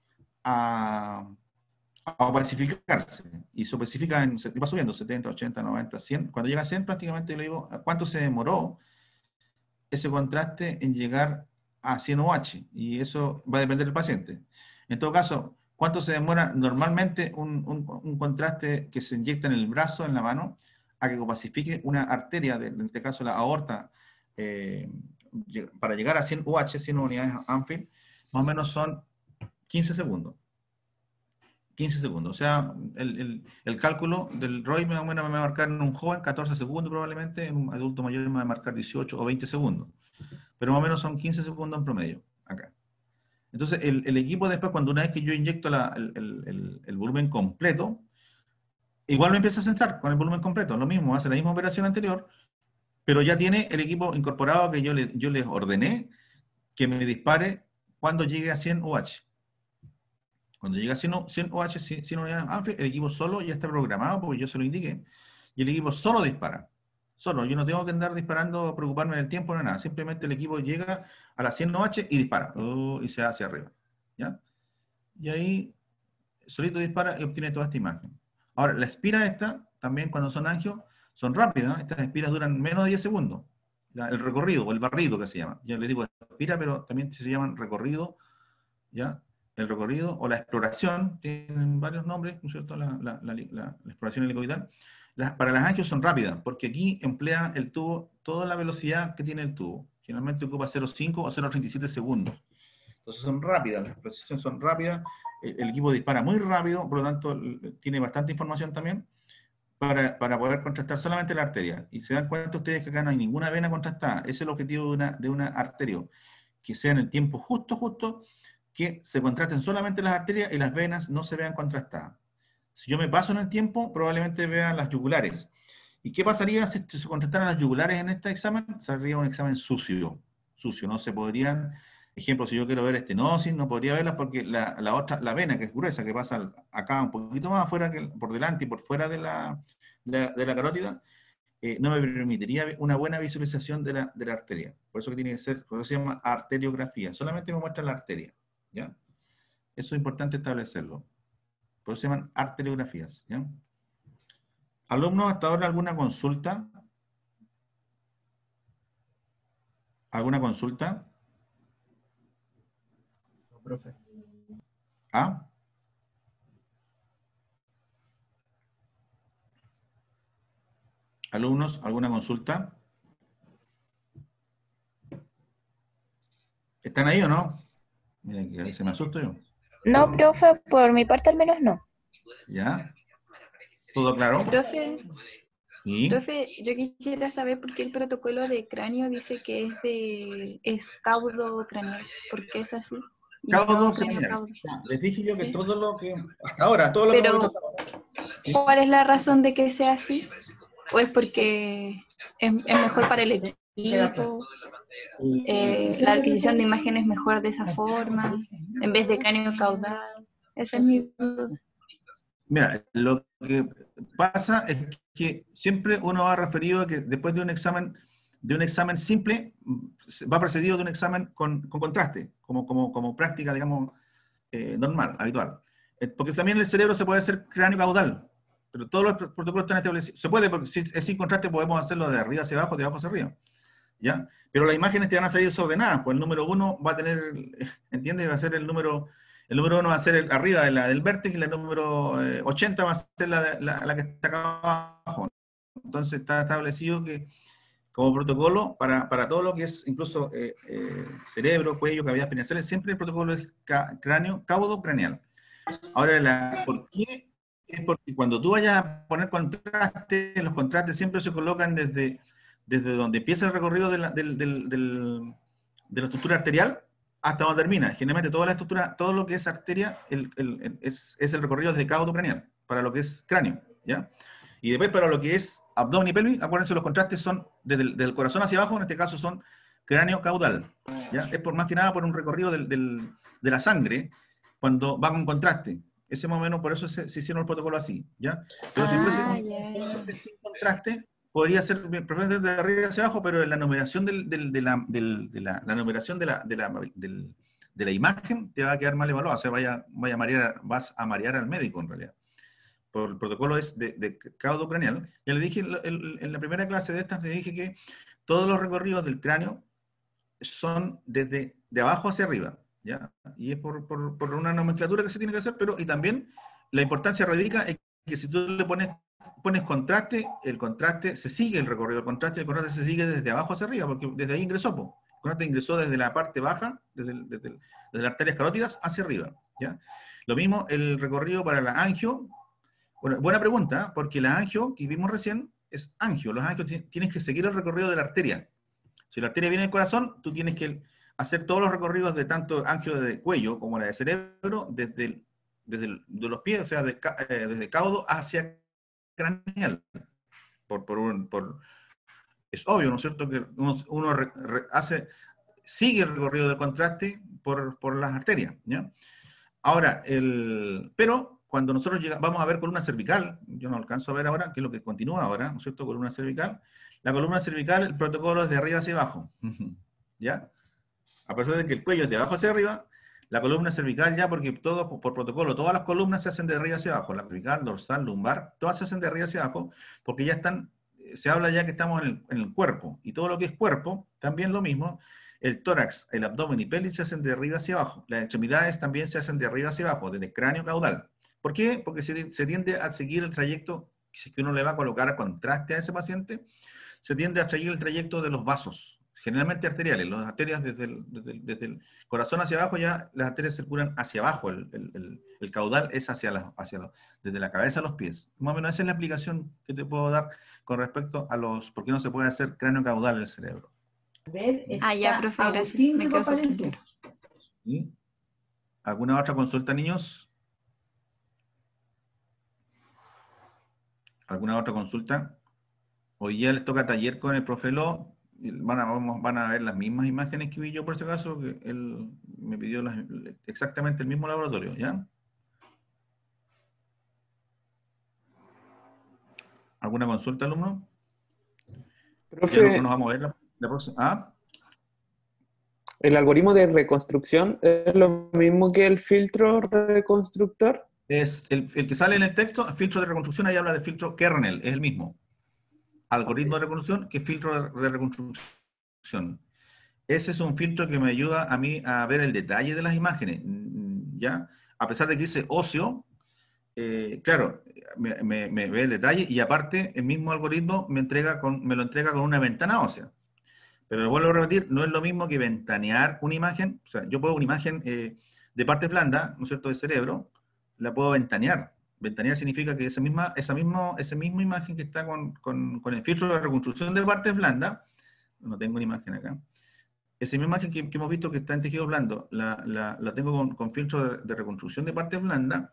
opacificarse, y se opacifica, va subiendo 70, 80, 90, 100. Cuando llega a 100 prácticamente le digo cuánto se demoró ese contraste en llegar a 100 UH, y eso va a depender del paciente. En todo caso, ¿cuánto se demora normalmente un contraste que se inyecta en el brazo, en la mano, a que opacifique una arteria, en este caso la aorta, para llegar a 100 UH, 100 unidades Anfield? Más o menos son 15 segundos. 15 segundos. O sea, el cálculo del ROI más o menos me va a marcar en un joven 14 segundos probablemente, en un adulto mayor me va a marcar 18 o 20 segundos. Pero más o menos son 15 segundos en promedio, acá. Entonces, el equipo después, cuando una vez que yo inyecto el volumen completo, igual me empieza a censar con el volumen completo, lo mismo, hace la misma operación anterior, pero ya tiene el equipo incorporado que yo les ordené que me dispare cuando llegue a 100 UH. Cuando llega a 100 OH, 100 unidades Anfield, el equipo solo ya está programado, porque yo se lo indiqué, y el equipo solo dispara. Solo, yo no tengo que andar disparando, preocuparme del tiempo, no nada. Simplemente el equipo llega a las 100 OH y dispara, y se va hacia arriba, ¿ya? Y ahí, solito dispara y obtiene toda esta imagen. Ahora, la espira esta, también cuando son angios, son rápidas, ¿no? Estas espiras duran menos de 10 segundos. El recorrido, o el barrido que se llama. Yo le digo espira, pero también se llaman recorrido, ¿ya? El recorrido o la exploración, tienen varios nombres, ¿no es cierto? La exploración helicoidal. Para las angios son rápidas, porque aquí emplea el tubo toda la velocidad que tiene el tubo. Generalmente ocupa 0,5 o 0,37 segundos. Entonces son rápidas, las exploraciones son rápidas, el equipo dispara muy rápido, por lo tanto tiene bastante información también para poder contrastar solamente la arteria. Y se dan cuenta ustedes que acá no hay ninguna vena contrastada. Ese es el objetivo de una arterio, que sea en el tiempo justo, que se contrasten solamente las arterias y las venas no se vean contrastadas. Si yo me paso en el tiempo, probablemente vean las yugulares. ¿Y qué pasaría si se contrastaran las yugulares en este examen? Sería un examen sucio, no se podrían, ejemplo, si yo quiero ver estenosis, no podría verlas porque la vena, que es gruesa, que pasa acá un poquito más afuera, por delante y por fuera de la carótida, no me permitiría una buena visualización de la arteria. Por eso que tiene que ser, por eso se llama arteriografía. Solamente me muestra la arteria, ¿ya? Eso es importante establecerlo. Por eso se llaman arteriografías, ¿ya? ¿Alumnos hasta ahora alguna consulta? ¿Alguna consulta? No, profe. ¿Ah? ¿Alumnos alguna consulta? ¿Están ahí o no? Miren, que ahí se me asusto yo. No, profe, por mi parte al menos no. ¿Ya? ¿Todo claro? Profe, Sí. yo quisiera saber por qué el protocolo de cráneo dice que es caudo craneal. ¿Por qué es así? Y no Caudo cráneo craneal. caudo. Ya, les dije yo que Sí. todo lo que, hasta ahora, todo lo que hemos visto Pero, hasta ahora, ¿sí? ¿cuál es la razón de que sea así? ¿O es porque es mejor para el equipo? La adquisición de imagen es mejor de esa forma, en vez de cráneo caudal. Esa es mi duda. Mira, lo que pasa es que siempre uno va referido a que después de un examen simple, va precedido de un examen con contraste, como práctica, digamos, normal, habitual. Porque también el cerebro se puede hacer cráneo caudal, pero todos los protocolos están establecidos. Se puede, porque si es sin contraste podemos hacerlo de arriba hacia abajo, de abajo hacia arriba, ¿ya? Pero las imágenes te van a salir desordenadas, pues el número 1 va a tener, ¿entiendes? Va a ser el número 1 va a ser arriba de del vértice, y el número 80 va a ser la que está acá abajo. Entonces está establecido que como protocolo para todo lo que es incluso cerebro, cuello, cavidades pineales, siempre el protocolo es cráneo, caudo craneal. Ahora, ¿por qué? Es porque cuando tú vayas a poner contraste, los contrastes siempre se colocan desde donde empieza el recorrido de la estructura arterial hasta donde termina. Generalmente toda la estructura, todo lo que es arteria es el recorrido desde caudo craneal, para lo que es cráneo, ¿ya? Y después para lo que es abdomen y pelvis, acuérdense, los contrastes son desde el corazón hacia abajo, en este caso son cráneo caudal, ¿ya? Es por más que nada por un recorrido de la sangre cuando va con contraste. Ese más o menos, por eso se hicieron el protocolo así, ¿ya? Pero si fuese Ya. sin contraste, podría ser preferente de arriba hacia abajo, pero la numeración la numeración de la imagen te va a quedar mal evaluada, o sea, vas a marear al médico en realidad. Por el protocolo es de caudo craneal. Ya le dije en la primera clase de estas, le dije que todos los recorridos del cráneo son desde de abajo hacia arriba, ¿ya? Y es por una nomenclatura que se tiene que hacer, pero y también la importancia radica en que si tú le pones contraste, el contraste se sigue el recorrido del contraste, el contraste se sigue desde abajo hacia arriba, porque desde ahí ingresó, po. El contraste ingresó desde la parte baja, desde las arterias carótidas hacia arriba, ¿ya? Lo mismo el recorrido para la angio. Bueno, buena pregunta, ¿eh? Porque la angio que vimos recién es angio. Los angios tienes que seguir el recorrido de la arteria. Si la arteria viene del corazón, tú tienes que hacer todos los recorridos de tanto angio de cuello como la de cerebro, de los pies, o sea, desde caudo hacia craneal. Es obvio, ¿no es cierto?, que uno sigue el recorrido del contraste por las arterias, ¿ya? Ahora, pero cuando nosotros vamos a ver columna cervical, yo no alcanzo a ver ahora, que es lo que continúa ahora, ¿no es cierto?, columna cervical. La columna cervical, el protocolo es de arriba hacia abajo, ¿ya? A pesar de que el cuello es de abajo hacia arriba, la columna cervical ya, porque todo, por protocolo, todas las columnas se hacen de arriba hacia abajo, la cervical, dorsal, lumbar, todas se hacen de arriba hacia abajo, porque ya se habla ya que estamos en el cuerpo, y todo lo que es cuerpo, también lo mismo. El tórax, el abdomen y pelvis se hacen de arriba hacia abajo. Las extremidades también se hacen de arriba hacia abajo, desde cráneo caudal. ¿Por qué? Porque se tiende a seguir el trayecto, si es que uno le va a colocar a contraste a ese paciente, se tiende a seguir el trayecto de los vasos, generalmente arteriales. Las arterias desde el corazón hacia abajo, ya las arterias circulan hacia abajo. El caudal es desde la cabeza a los pies. Más o menos esa es la explicación que te puedo dar con respecto a por qué no se puede hacer cráneo caudal en el cerebro. Ya, profe, gracias. Me quedo sorprendido. ¿Sí? ¿Alguna otra consulta, niños? ¿Alguna otra consulta? Hoy ya les toca taller con el profe Lo. Van a ver las mismas imágenes que vi yo, por si acaso, que él me pidió exactamente el mismo laboratorio, ¿ya? ¿Alguna consulta, alumno? Profe, Ya nos vamos a ver la próxima. ¿Ah? ¿el algoritmo de reconstrucción es lo mismo que el filtro reconstructor? Es el que sale en el texto, filtro de reconstrucción, ahí habla de filtro kernel, es el mismo. Algoritmo de reconstrucción que filtro de reconstrucción. Ese es un filtro que me ayuda a mí a ver el detalle de las imágenes, ¿ya? A pesar de que dice ocio, claro, me ve el detalle y aparte el mismo algoritmo me lo entrega con una ventana ósea. Pero lo vuelvo a repetir, no es lo mismo que ventanear una imagen. O sea, yo puedo una imagen de partes blandas, ¿no es cierto?, del cerebro, la puedo ventanear. Ventanear significa que esa misma imagen que está con el filtro de reconstrucción de partes blandas, no tengo una imagen acá, esa misma imagen que hemos visto que está en tejido blando, la tengo con filtro de reconstrucción de partes blandas.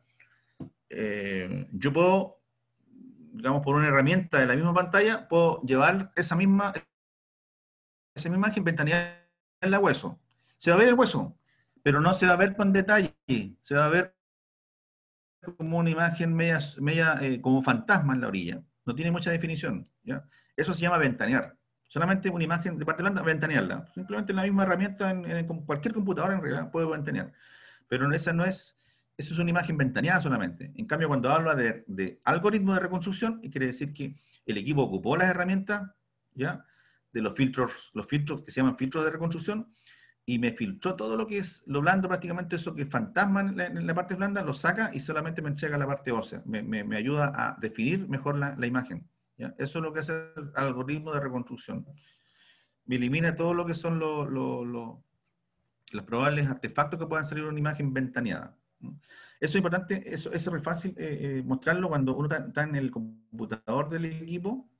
Yo puedo, digamos, por una herramienta de la misma pantalla, puedo llevar esa misma imagen, ventanear en la hueso. Se va a ver el hueso, pero no se va a ver con detalle. Se va a ver como una imagen media como fantasma en la orilla. No tiene mucha definición, ¿ya? Eso se llama ventanear. Solamente una imagen de parte blanda, ventanearla. Simplemente la misma herramienta en cualquier computadora en realidad puede ventanear. Pero esa no es, eso es una imagen ventaneada solamente. En cambio, cuando habla de algoritmo de reconstrucción, quiere decir que el equipo ocupó las herramientas, ¿ya?, de los filtros que se llaman filtros de reconstrucción, y me filtró todo lo que es lo blando, prácticamente eso que es fantasma en la parte blanda, lo saca y solamente me entrega la parte ósea. Me ayuda a definir mejor la imagen, ¿ya? Eso es lo que hace el algoritmo de reconstrucción. Me elimina todo lo que son los probables artefactos que puedan salir de una imagen ventaneada. Eso es importante, eso es muy fácil mostrarlo cuando uno está en el computador del equipo.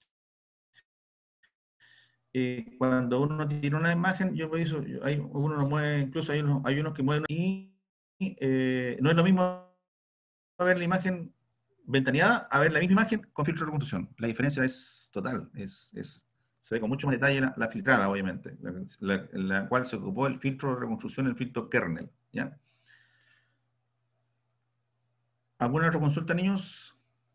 Cuando uno tiene una imagen, uno lo mueve, incluso hay unos que mueven y no es lo mismo ver la imagen ventaneada a ver la misma imagen con filtro de reconstrucción. La diferencia es total, se ve con mucho más detalle la filtrada, obviamente, la cual se ocupó el filtro de reconstrucción, el filtro kernel, ¿ya? ¿Alguna otra consulta, niños?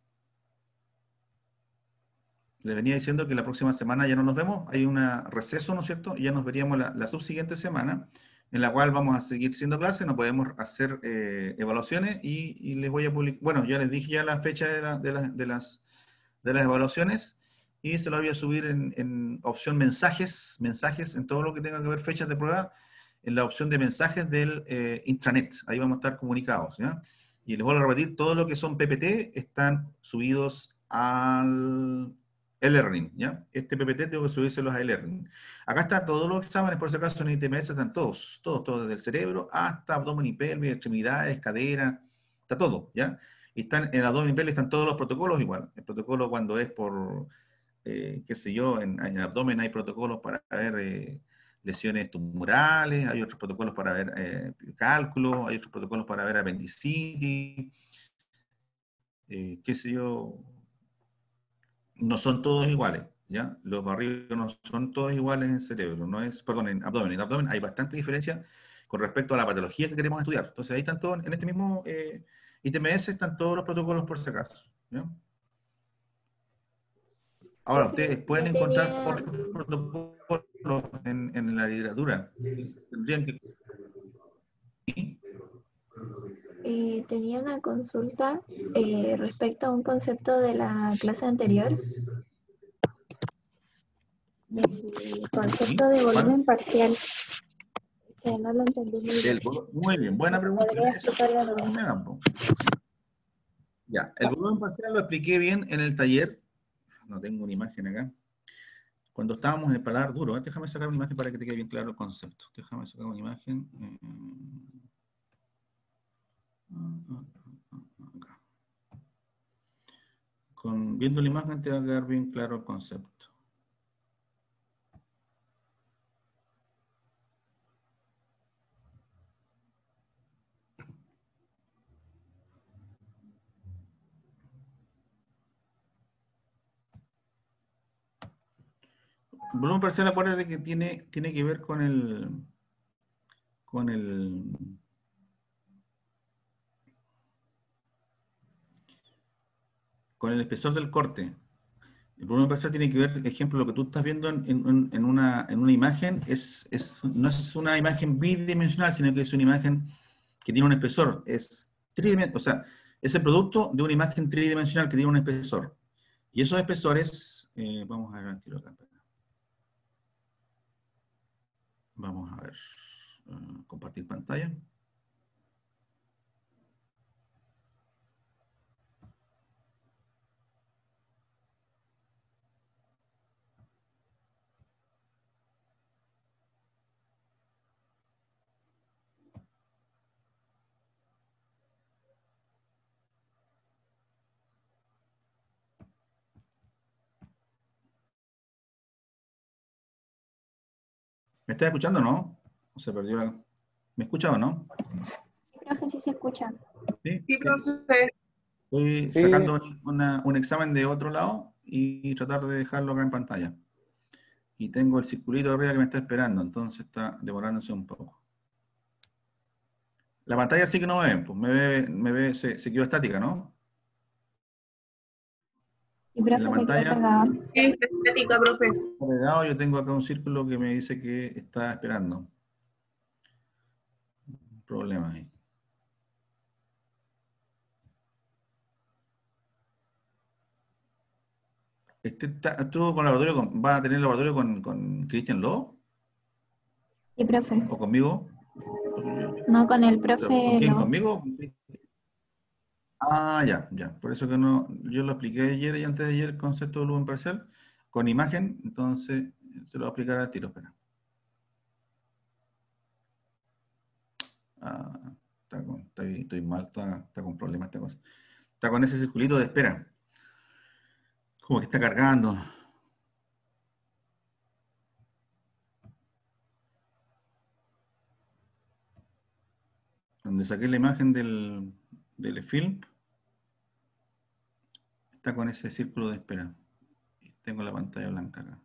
Les venía diciendo que la próxima semana ya no nos vemos, hay un receso, ¿no es cierto? Y ya nos veríamos la subsiguiente semana, en la cual vamos a seguir siendo clases, no podemos hacer evaluaciones y les voy a publicar, bueno, ya les dije ya la fecha de las evaluaciones y se lo voy a subir en opción mensajes, en todo lo que tenga que ver fechas de prueba, en la opción de mensajes del intranet, ahí vamos a estar comunicados, ¿ya? Y les voy a repetir, todo lo que son PPT están subidos al e-learning, ¿ya? Este PPT tengo que subírselos a e-learning. Acá está todos los exámenes, por si acaso en ITMS están todos, desde el cerebro hasta abdomen y pelvis, extremidades, cadera, está todo, ¿ya? Y están en abdomen y pelvis están todos los protocolos igual. El protocolo cuando es por, qué sé yo, en abdomen hay protocolos para ver lesiones tumorales, hay otros protocolos para ver cálculo, hay otros protocolos para ver apendicitis, qué sé yo. No son todos iguales, ¿ya? Los barridos no son todos iguales en cerebro, perdón, en abdomen. En abdomen hay bastante diferencia con respecto a la patología que queremos estudiar. Entonces ahí están todos, en este mismo ITMS están todos los protocolos por si acaso, ¿ya? Ahora, ustedes pueden encontrar otros protocolos en la literatura. Tendrían que... Tenía una consulta respecto a un concepto de la clase anterior, del concepto de volumen parcial, que no lo entendí muy bien. Muy bien, buena pregunta. ¿Podría explicarlo de nuevo? Ya, el volumen parcial lo expliqué bien en el taller. No tengo una imagen acá. Cuando estábamos en el paladar duro, déjame sacar una imagen para que te quede bien claro el concepto. Déjame sacar una imagen. Acá. Viendo la imagen te va a quedar bien claro el concepto. El volumen parcial, acuérdate que tiene que ver con el espesor del corte. El volumen parcial tiene que ver, por ejemplo, lo que tú estás viendo en una imagen no es una imagen bidimensional, sino que es una imagen que tiene un espesor, es tridimensional, o sea, Es el producto de una imagen tridimensional que tiene un espesor. Y esos espesores, vamos a ver el tiro acá. Vamos a ver, compartir pantalla. ¿Me estás escuchando o no? ¿O se perdió la... ¿Me escucha o no? Profe, sí se escucha. Sí. Sí, profe. Estoy Sí. sacando un examen de otro lado y tratar de dejarlo acá en pantalla. Y tengo el circulito de arriba que me está esperando, entonces está demorándose un poco. La pantalla sí que no me ven, pues me ve, se quedó estática, ¿no? Y profe, En la se quedó pantalla pegado. Sí, estética, profe. está pegado, yo tengo acá un círculo que me dice que está esperando. Un problema ahí. ¿Estuvo con laboratorio va a tener laboratorio con Cristian Lowe? Y profe, ¿O conmigo? no con el ¿Con profe, quién? no. ¿Conmigo? Ah, ya, ya. Por eso que no, yo lo expliqué ayer y antes de ayer el concepto de volumen parcial con imagen, entonces se lo voy a explicar al tiro, espera. Ah, estoy mal, está con problemas esta cosa. Está con ese circulito de espera. Como que está cargando. Donde saqué la imagen del film, está con ese círculo de espera. Y tengo la pantalla blanca acá.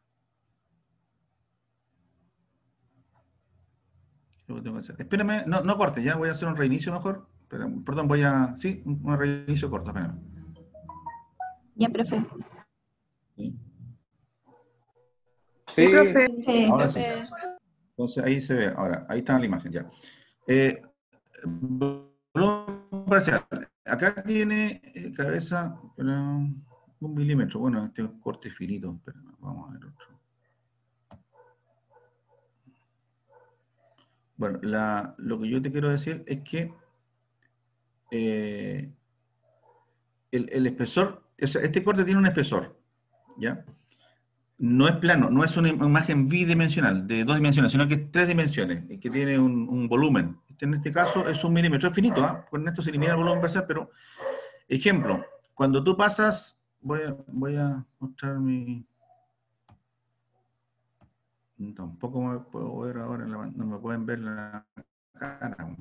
Lo que tengo que hacer. Espérame, no corte, ya voy a hacer un reinicio mejor. Perdón, sí, un reinicio corto, espérame. Ya, profe. ¿Sí? Sí, profe. Sí. Ahora sí. Entonces ahí se ve, ahora, ahí está la imagen ya. Volumen parcial. Acá tiene cabeza, pero 1 milímetro. Bueno, este es un corte finito, pero vamos a ver otro. Bueno, lo que yo te quiero decir es que el espesor, o sea, este corte tiene un espesor, ¿ya? No es plano, no es una imagen bidimensional, de 2 dimensiones, sino que es 3 dimensiones, y que tiene un volumen. En este caso es 1 milímetro, es finito, ¿eh? Con esto se elimina el volumen parcial, pero, ejemplo, cuando tú pasas, voy a mostrar mi... Tampoco me puedo ver ahora, no me pueden ver la cara.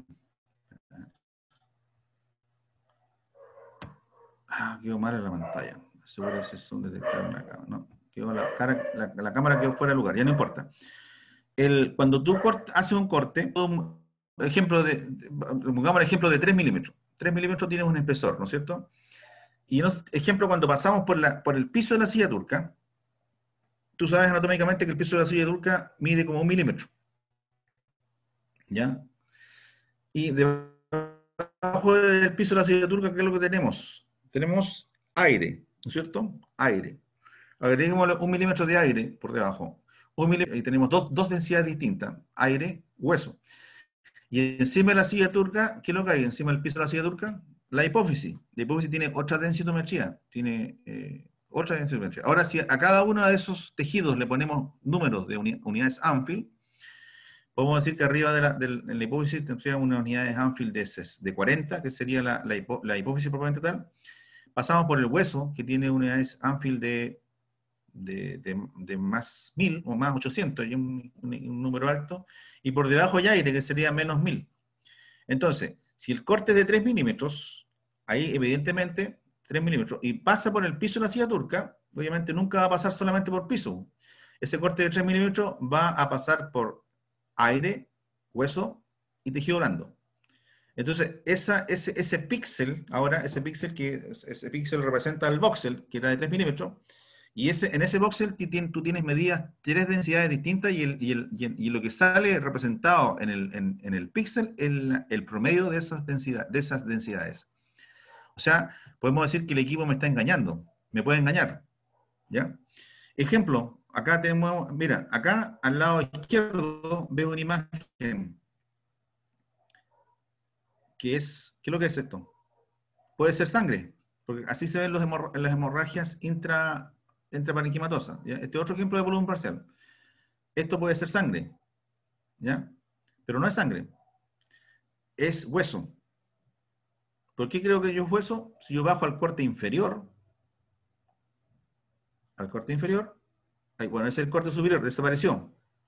Ah, quedó mal en la pantalla. Asegúrese es un detector en la cámara. No, quedó la cámara quedó fuera de lugar, ya no importa. Cuando tú haces un corte, pongamos el ejemplo de 3 milímetros. 3 milímetros tiene un espesor, ¿no es cierto? Y ejemplo, cuando pasamos por el piso de la silla turca, tú sabes anatómicamente que el piso de la silla turca mide como 1 milímetro. ¿Ya? Y debajo del piso de la silla turca, ¿qué es lo que tenemos? Tenemos aire, ¿no es cierto? Aire. Agreguémosle 1 milímetro de aire por debajo. Y tenemos dos densidades distintas, aire, hueso. Y encima de la silla turca, ¿qué es lo que hay encima del piso de la silla turca? La hipófisis. La hipófisis tiene otra densitometría. Otra densitometría. Ahora, si a cada uno de esos tejidos le ponemos números de unidades Anfield, podemos decir que arriba en la hipófisis tendría unas unidades Anfield de 40, que sería la hipófisis propiamente tal. Pasamos por el hueso, que tiene unidades Anfield de más 1000 o más 800, y un número alto, y por debajo hay aire, que sería menos 1000. Entonces, si el corte es de 3 milímetros, ahí evidentemente 3 milímetros, y pasa por el piso de la silla turca, obviamente nunca va a pasar solamente por piso. Ese corte de 3 milímetros va a pasar por aire, hueso y tejido blando. Entonces, ese píxel, ahora, ese píxel representa el voxel, que era de 3 milímetros, y en ese voxel tú tienes medidas 3 densidades distintas, y lo que sale representado en el píxel es el promedio de esas densidades. O sea, podemos decir que el equipo me está engañando, me puede engañar, ¿ya? Ejemplo, acá tenemos, mira, acá al lado izquierdo veo una imagen que es, ¿qué es lo que es esto? Puede ser sangre, porque así se ven las hemorragias intraparenquimatosas, ¿ya? Este es otro ejemplo de volumen parcial. Esto puede ser sangre, ¿ya? Pero no es sangre, es hueso. ¿Por qué creo que yo es hueso? Si yo bajo al corte inferior, bueno, ese es el corte superior, desapareció.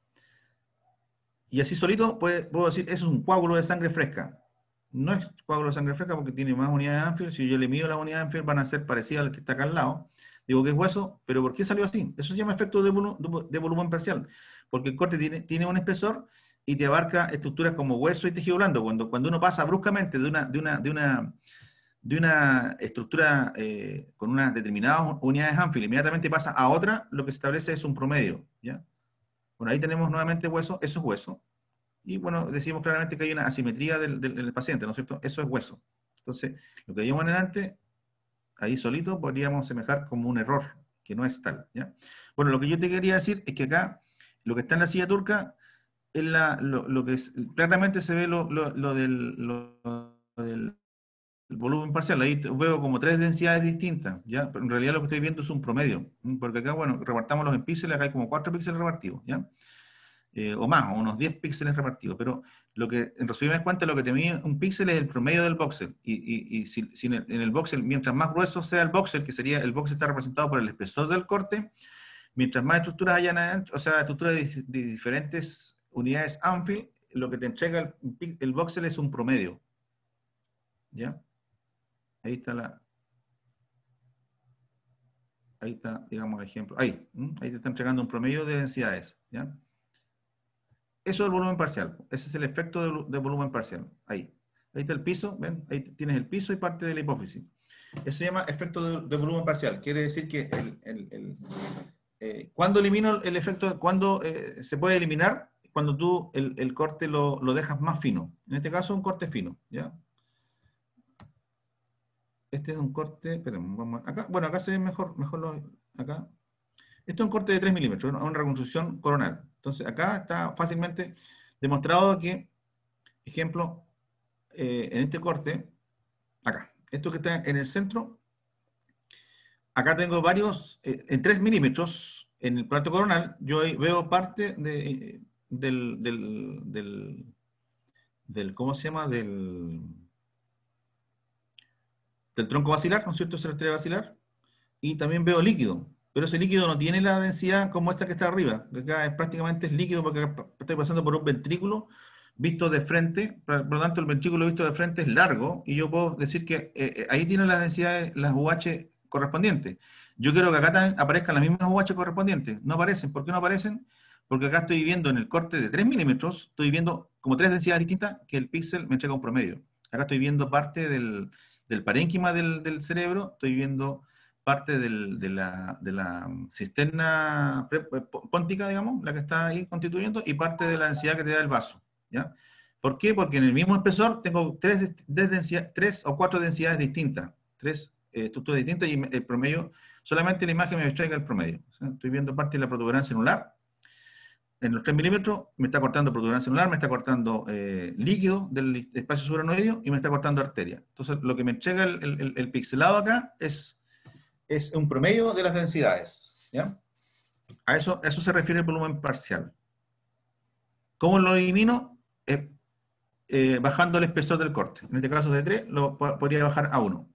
Y así solito puedo decir, eso es un coágulo de sangre fresca. No es coágulo de sangre fresca porque tiene más unidades de Anfield. Si yo le mido las unidades de Anfield van a ser parecidas al que está acá al lado. Digo que es hueso, pero ¿por qué salió así? Eso se llama efecto de volumen parcial. Porque el corte tiene un espesor y te abarca estructuras como hueso y tejido blando. Cuando uno pasa bruscamente de una estructura con unas determinadas unidades Anfield, inmediatamente pasa a otra, lo que se establece es un promedio, ¿ya? Bueno, ahí tenemos nuevamente hueso, eso es hueso. Y bueno, decimos claramente que hay una asimetría del paciente, ¿no es cierto? Eso es hueso. Entonces, lo que vimos en adelante, ahí solito podríamos semejar como un error, que no es tal, ¿ya? Bueno, lo que yo te quería decir es que acá, lo que está en la silla turca, es lo que es, claramente se ve lo del volumen parcial. Ahí veo como 3 densidades distintas, ¿ya? Pero en realidad lo que estoy viendo es un promedio, porque acá, bueno, repartámoslos en píxeles, acá hay como 4 píxeles repartidos, ¿ya? O más, o unos 10 píxeles repartidos, pero lo que, en resumidas cuentas, lo que te mide un píxel es el promedio del voxel, y si en el voxel, mientras más grueso sea el voxel, que sería, el voxel está representado por el espesor del corte, mientras más estructuras hayan adentro, o sea, estructuras de diferentes unidades Anfield, lo que te entrega el voxel es un promedio, ¿ya? Ahí está, digamos, el ejemplo. Ahí te está entregando un promedio de densidades, ¿ya? Eso es el volumen parcial. Ese es el efecto de volumen parcial. Ahí está el piso, ¿ven? Ahí tienes el piso y parte de la hipófisis. Eso se llama efecto de volumen parcial. Quiere decir que cuando elimino el efecto, cuando se puede eliminar, cuando tú el corte lo dejas más fino. En este caso, un corte fino, ¿ya? Este es un corte, esperen, vamos acá. Bueno, acá se ve mejor acá. Esto es un corte de 3 milímetros, una reconstrucción coronal. Entonces, acá está fácilmente demostrado que, ejemplo, en este corte, acá, esto que está en el centro, acá tengo varios, en 3 milímetros, en el plato coronal, yo veo parte ¿cómo se llama? Del tronco basilar, ¿no es cierto? Es la arteria basilar. Y también veo líquido. Pero ese líquido no tiene la densidad como esta que está arriba. Que acá prácticamente es líquido porque acá estoy pasando por un ventrículo visto de frente. Por lo tanto, el ventrículo visto de frente es largo. Y yo puedo decir que ahí tienen las densidades, las UH correspondientes. Yo quiero que acá también aparezcan las mismas UH correspondientes. No aparecen. ¿Por qué no aparecen? Porque acá estoy viendo en el corte de 3 milímetros, estoy viendo como 3 densidades distintas que el píxel me entrega un promedio. Acá estoy viendo parte del parénquima del cerebro, estoy viendo parte de la cisterna póntica, digamos, la que está ahí constituyendo, y parte de la densidad que te da el vaso, ¿ya? ¿Por qué? Porque en el mismo espesor tengo 3 o 4 densidades distintas, 3 estructuras distintas, y el promedio, solamente la imagen me extraiga el promedio. O sea, estoy viendo parte de la protuberancia anular, en los 3 milímetros me está cortando protuberancia anular, me está cortando líquido del espacio subaracnoideo y me está cortando arteria. Entonces, lo que me entrega el pixelado acá es un promedio de las densidades, ¿ya? A eso se refiere el volumen parcial. ¿Cómo lo elimino? Bajando el espesor del corte. En este caso de 3, lo podría bajar a 1.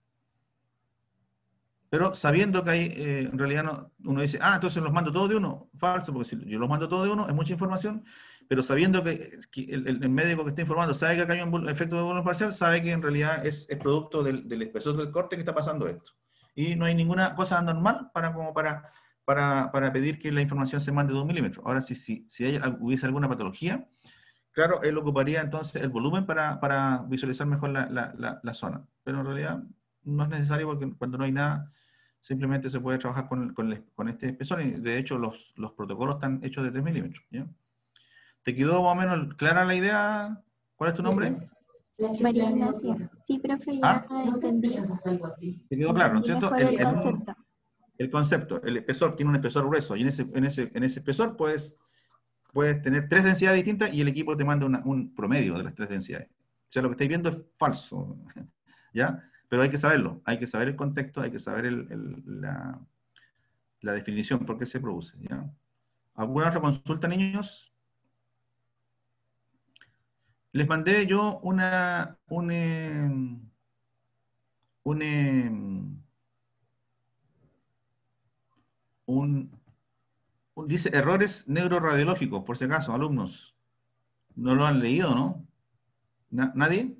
Pero sabiendo que hay, en realidad no, uno dice, entonces los mando todos de uno. Falso, porque si yo los mando todos de uno, es mucha información, pero sabiendo que el médico que está informando sabe que acá hay un efecto de volumen parcial, sabe que en realidad es producto del espesor del corte que está pasando esto. Y no hay ninguna cosa anormal para pedir que la información se mande de 2 milímetros. Ahora, si hubiese alguna patología, claro, él ocuparía entonces el volumen para visualizar mejor la zona. Pero en realidad no es necesario porque cuando no hay nada, simplemente se puede trabajar con este espesor. Y de hecho, los protocolos están hechos de 3 milímetros, ¿ya? ¿Te quedó más o menos clara la idea? ¿Cuál es tu nombre? María Ignacia. Sí, profe, ya ¿Ah? entendí. ¿Te quedó claro, no es Entendí cierto? mejor el concepto. El concepto, el espesor tiene un espesor grueso y en ese espesor puedes tener tres densidades distintas y el equipo te manda un promedio de las tres densidades. O sea, lo que estáis viendo es falso, ¿ya? Pero hay que saberlo, hay que saber el contexto, hay que saber la definición, por qué se produce, ¿ya? ¿Alguna otra consulta, niños? Les mandé yo dice errores neuroradiológicos, por si acaso, alumnos. ¿No lo han leído, no? ¿Nadie?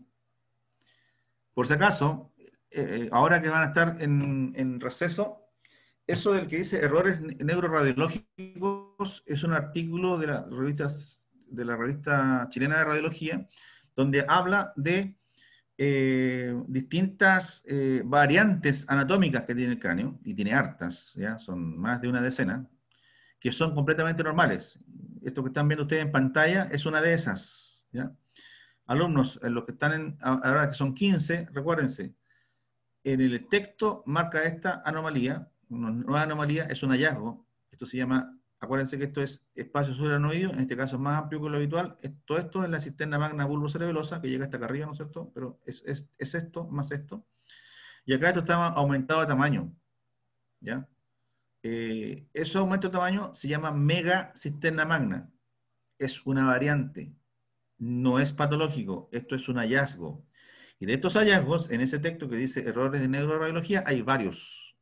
Por si acaso, ahora que van a estar en receso, eso del que dice errores neuroradiológicos es un artículo de la revista chilena de radiología, donde habla de distintas variantes anatómicas que tiene el cráneo, y tiene hartas, ¿ya? Son más de una decena, que son completamente normales. Esto que están viendo ustedes en pantalla es una de esas, ¿ya? Alumnos, los que están ahora que son 15, recuérdense, en el texto marca esta anomalía, una nueva anomalía, es un hallazgo. Esto se llama, acuérdense que esto es espacio subaranoideo, en este caso es más amplio que lo habitual. Todo esto es la cisterna magna bulbocerebelosa, que llega hasta acá arriba, ¿no es cierto? Pero es esto más esto. Y acá esto está aumentado de tamaño, ¿ya? Ese aumento de tamaño se llama mega cisterna magna. Es una variante, no es patológico, esto es un hallazgo. Y de estos hallazgos, en ese texto que dice errores de neuroradiología, hay varios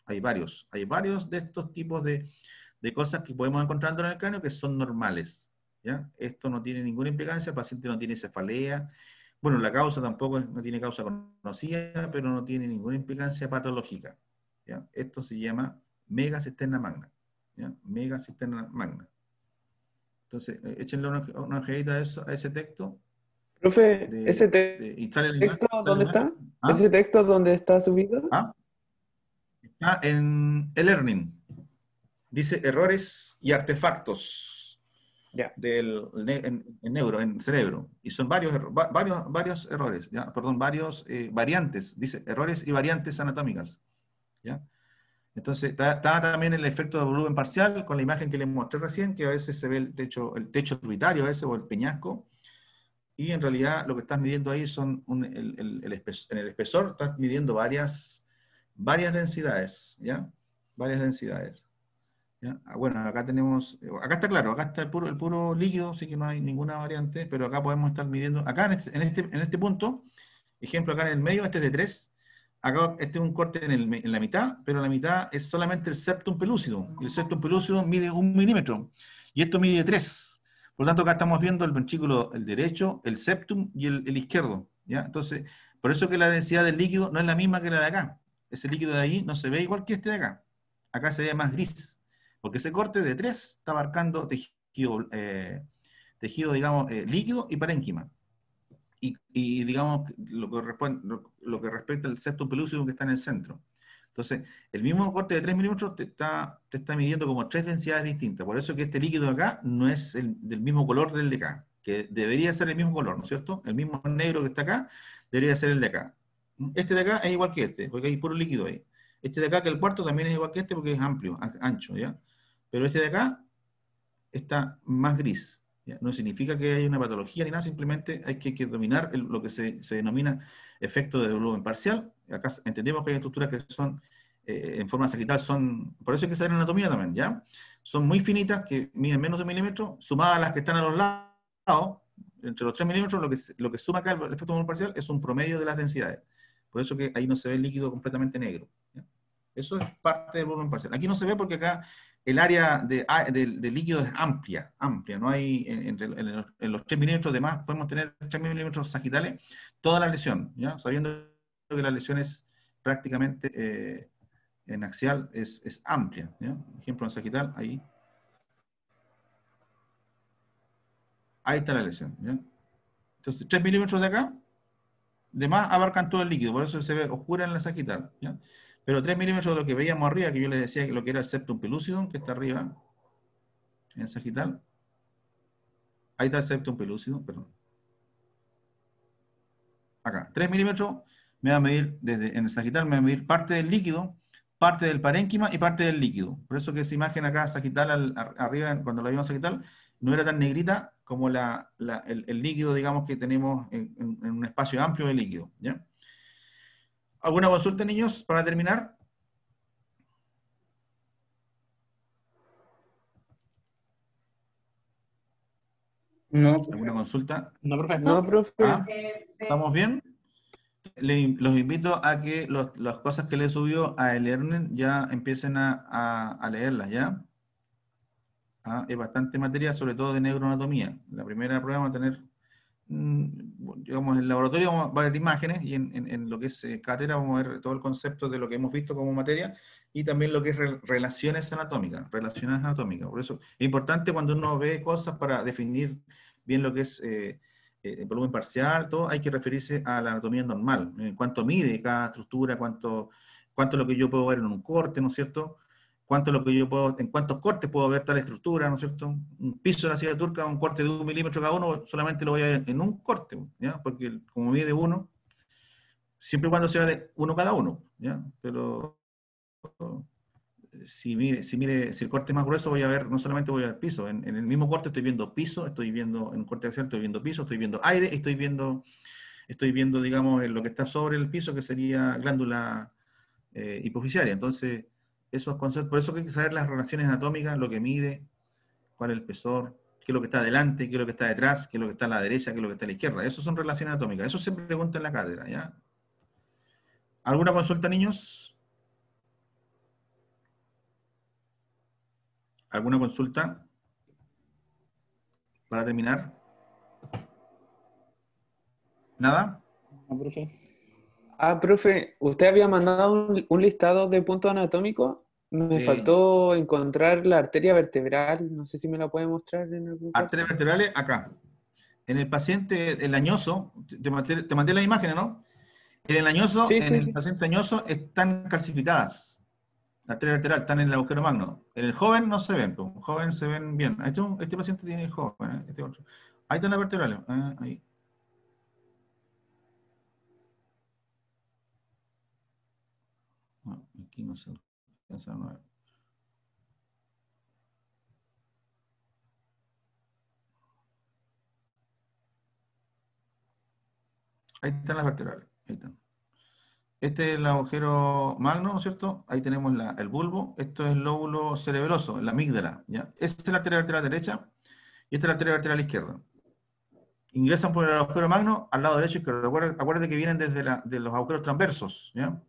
de estos tipos de cosas que podemos encontrar en el cráneo que son normales, ¿ya? Esto no tiene ninguna implicancia, el paciente no tiene cefalea, bueno, la causa tampoco no tiene causa conocida, pero no tiene ninguna implicancia patológica, ¿ya? Esto se llama megacisterna magna, ¿ya? Megacisterna magna. Entonces, échenle una ojeadita a ese texto. Profe, ¿ese Instale el enlace, texto dónde está? ¿Ah? ¿Ese texto dónde está subido? ¿Ah? Está en e-learning. Dice errores y artefactos Ya. en neuro, en cerebro. Y son varios errores, ¿ya? Perdón, variantes. Dice errores y variantes anatómicas, ¿ya? Entonces, está también el efecto de volumen parcial con la imagen que les mostré recién, que a veces se ve el techo orbitario a veces, o el peñasco, y en realidad lo que estás midiendo ahí son en el espesor estás midiendo varias densidades, ¿ya? Varias densidades, ¿ya? Bueno, acá está claro, acá está el puro líquido, así que no hay ninguna variante, pero acá podemos estar midiendo, acá en este punto, ejemplo acá en el medio, este es de 3, acá este es un corte en la mitad, pero la mitad es solamente el septum pelúcido, y el septum pelúcido mide 1 milímetro, y esto mide 3. Por lo tanto, acá estamos viendo el ventrículo, el derecho, el septum y el izquierdo, ¿ya? Entonces, por eso que la densidad del líquido no es la misma que la de acá. Ese líquido de ahí no se ve igual que este de acá. Acá se ve más gris, porque ese corte de 3 está abarcando tejido digamos, líquido y parénquima. Y digamos, lo que respecta al septum pelúcido que está en el centro. Entonces, el mismo corte de 3 milímetros te está midiendo como 3 densidades distintas. Por eso que este líquido de acá no es del mismo color del de acá, que debería ser el mismo color, ¿no es cierto? El mismo negro que está acá debería ser el de acá. Este de acá es igual que este, porque hay puro líquido ahí. Este de acá, que el cuarto, también es igual que este porque es amplio, ancho, ¿ya? Pero este de acá está más gris, ¿ya? No significa que haya una patología ni nada, simplemente hay que dominar lo que se denomina efecto de volumen parcial. Acá entendemos que hay estructuras que son en forma sagital, por eso hay que saber anatomía también, ¿ya? Son muy finitas, que miden menos de 1 milímetro, sumadas a las que están a los lados, entre los 3 milímetros, lo que suma acá el efecto de volumen parcial es un promedio de las densidades. Por eso que ahí no se ve el líquido completamente negro, ¿ya? Eso es parte del volumen parcial. Aquí no se ve porque acá el área de líquido es amplia, no hay, en los 3 milímetros de más, podemos tener 3 milímetros sagitales, toda la lesión, ¿ya? Sabiendo que la lesión es prácticamente, en axial, es amplia, ¿ya? Ejemplo, en sagital, ahí está la lesión, ¿ya? Entonces, 3 milímetros de acá, de más abarcan todo el líquido, por eso se ve oscura en la sagital, ¿ya? Pero 3 milímetros de lo que veíamos arriba, que yo les decía que lo que era el septum pelúcido, que está arriba, en sagital. Ahí está el septum pelúcido, perdón. acá, 3 milímetros, me va a medir, en el sagital me va a medir parte del líquido, parte del parénquima y parte del líquido. Por eso que esa imagen acá, sagital, arriba, cuando la vimos sagital, no era tan negrita como el líquido, digamos, que tenemos en un espacio amplio de líquido, ¿ya? ¿Alguna consulta, niños, para terminar? No, ¿Alguna consulta? no, profe. No, profe. ¿Ah? ¿Estamos bien? Los invito a que las cosas que le subió a e-learning ya empiecen a leerlas, ¿ya? Es bastante materia, sobre todo de neuroanatomía. La primera prueba vamos a tener, digamos, en el laboratorio va a haber imágenes y en lo que es cátedra vamos a ver todo el concepto de lo que hemos visto como materia y también lo que es relaciones anatómicas, relaciones anatómicas. Por eso es importante cuando uno ve cosas para definir bien lo que es el volumen parcial, todo, hay que referirse a la anatomía normal, cuánto mide cada estructura, cuánto es lo que yo puedo ver en un corte, ¿no es cierto? Cuánto es lo que yo puedo, en cuántos cortes puedo ver tal estructura, ¿no es cierto? Un piso de la silla turca, un corte de 1 milímetro cada uno, solamente lo voy a ver en un corte, ¿ya? Porque como mide uno, siempre y cuando sea de uno cada uno, ¿ya? Pero si el corte es más grueso, voy a ver, no solamente voy a ver piso, en el mismo corte estoy viendo piso, estoy viendo, en un corte axial estoy viendo piso, estoy viendo aire, estoy viendo, digamos, lo que está sobre el piso, que sería glándula hipofisiaria. Entonces, esos conceptos, por eso que hay que saber las relaciones anatómicas, lo que mide, cuál es el espesor, qué es lo que está adelante, qué es lo que está detrás, qué es lo que está a la derecha, qué es lo que está a la izquierda. Eso son relaciones anatómicas. Eso se pregunta en la cátedra, ¿ya? ¿Alguna consulta, niños? ¿Alguna consulta? Para terminar. ¿Nada? No, profe. Profe, usted había mandado un listado de puntos anatómicos. Me faltó encontrar la arteria vertebral. No sé si me la puede mostrar en algún caso. Arterias vertebrales, acá. En el paciente, el añoso, te mandé las imágenes, ¿no? En el añoso, Sí, en sí, el sí. paciente añoso están calcificadas. La arteria vertebral están en el agujero magno. En el joven no se ven, pues. El joven se ven bien. Este paciente tiene joven, este otro. Ahí están las vertebrales. Ahí. No, aquí no se alcanza a ver. Ahí están las vertebrales. Ahí están. Este es el agujero magno, ¿no es cierto? Ahí tenemos el bulbo. Esto es el lóbulo cerebroso, la amígdala, ¿ya? Esta es la arteria vertebral derecha y esta es la arteria vertebral izquierda. Ingresan por el agujero magno al lado derecho y izquierdo. Acuérdate que vienen de los agujeros transversos, ¿ya?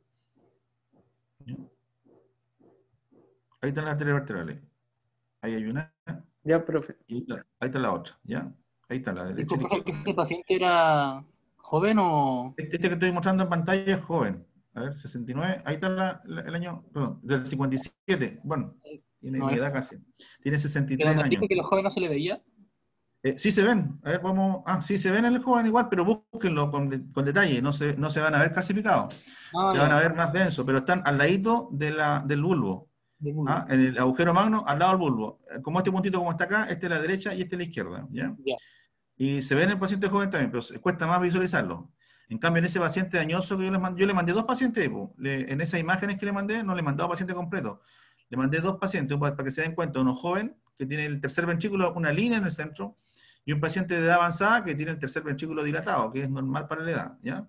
Ahí están las arterias vertebrales. Ahí hay una. Ya, profe. Y ahí está la otra, ¿ya? Ahí está la derecha. Disculpe, profe, ¿este paciente era joven o...? Este que estoy mostrando en pantalla es joven. A ver, 69. Ahí está el año, perdón, del 57. Bueno, tiene No mi es. edad casi. Tiene Pero 63 nos años. dijo que los jóvenes no se le veía. Sí se ven. A ver, vamos. Sí se ven en el joven igual, pero búsquenlo con detalle. No se van a ver clasificados. Se van a ver más densos, pero están al ladito del bulbo. En el agujero magno, al lado del bulbo. Como este puntito como está acá, este es la derecha y este es la izquierda. ¿Ya? Ya. Y se ve en el paciente joven también, pero cuesta más visualizarlo. En cambio, en ese paciente dañoso que yo le mandé 2 pacientes, en esas imágenes que le mandé, no le mandaba paciente completo. Le mandé 2 pacientes para que se den cuenta. Uno joven, que tiene el tercer ventrículo, una línea en el centro, y un paciente de edad avanzada que tiene el tercer ventrículo dilatado, que es normal para la edad, ¿ya?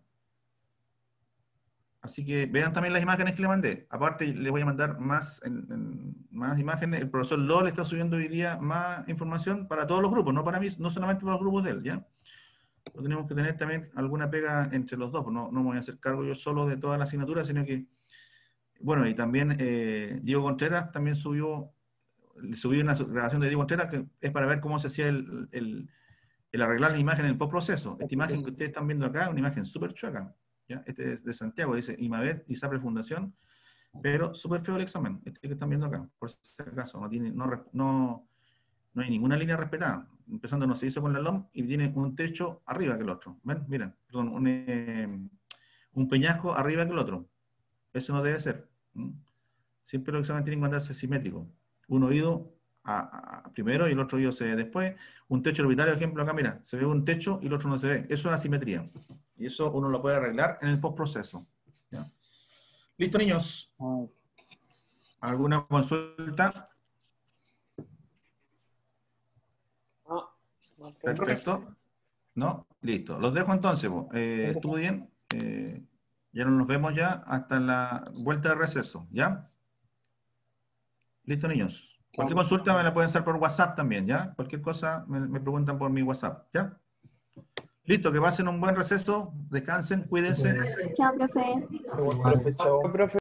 Así que vean también las imágenes que le mandé. Aparte, les voy a mandar más imágenes. El profesor Lowe le está subiendo hoy día más información para todos los grupos, no para mí, no solamente para los grupos de él, ¿ya? Pero tenemos que tener también alguna pega entre los dos, no me voy a hacer cargo yo solo de toda la asignatura, sino que, bueno, y también Diego Contreras también subió una grabación de Diego Contreras que es para ver cómo se hacía el arreglar la imagen en el postproceso. Esta imagen que ustedes están viendo acá es una imagen súper chueca, ¿ya? Este es de Santiago, dice IMAVED, ISAPRE Fundación, pero súper feo el examen, este que están viendo acá, por si acaso, no hay ninguna línea respetada. Empezando no se hizo con la LOM y tiene un techo arriba que el otro. ¿Ven? Miren, perdón, un peñasco arriba que el otro. Eso no debe ser. Siempre los exámenes tienen que andarse simétricos. Un oído primero y el otro oído se ve después. Un techo orbitario, por ejemplo, acá, mira, se ve un techo y el otro no se ve. Eso es asimetría. Y eso uno lo puede arreglar en el postproceso. ¿Ya? ¿Listo, niños? ¿Alguna consulta? Perfecto. ¿No? Listo. Los dejo entonces. Estudien. Ya no nos vemos ya hasta la vuelta de receso. ¿Ya? Listo, niños. Cualquier consulta me la pueden hacer por WhatsApp también, ¿ya? Cualquier cosa me preguntan por mi WhatsApp, ¿ya? Listo, que pasen un buen receso, descansen, cuídense. Chao, profe. Profe, chao. Profe.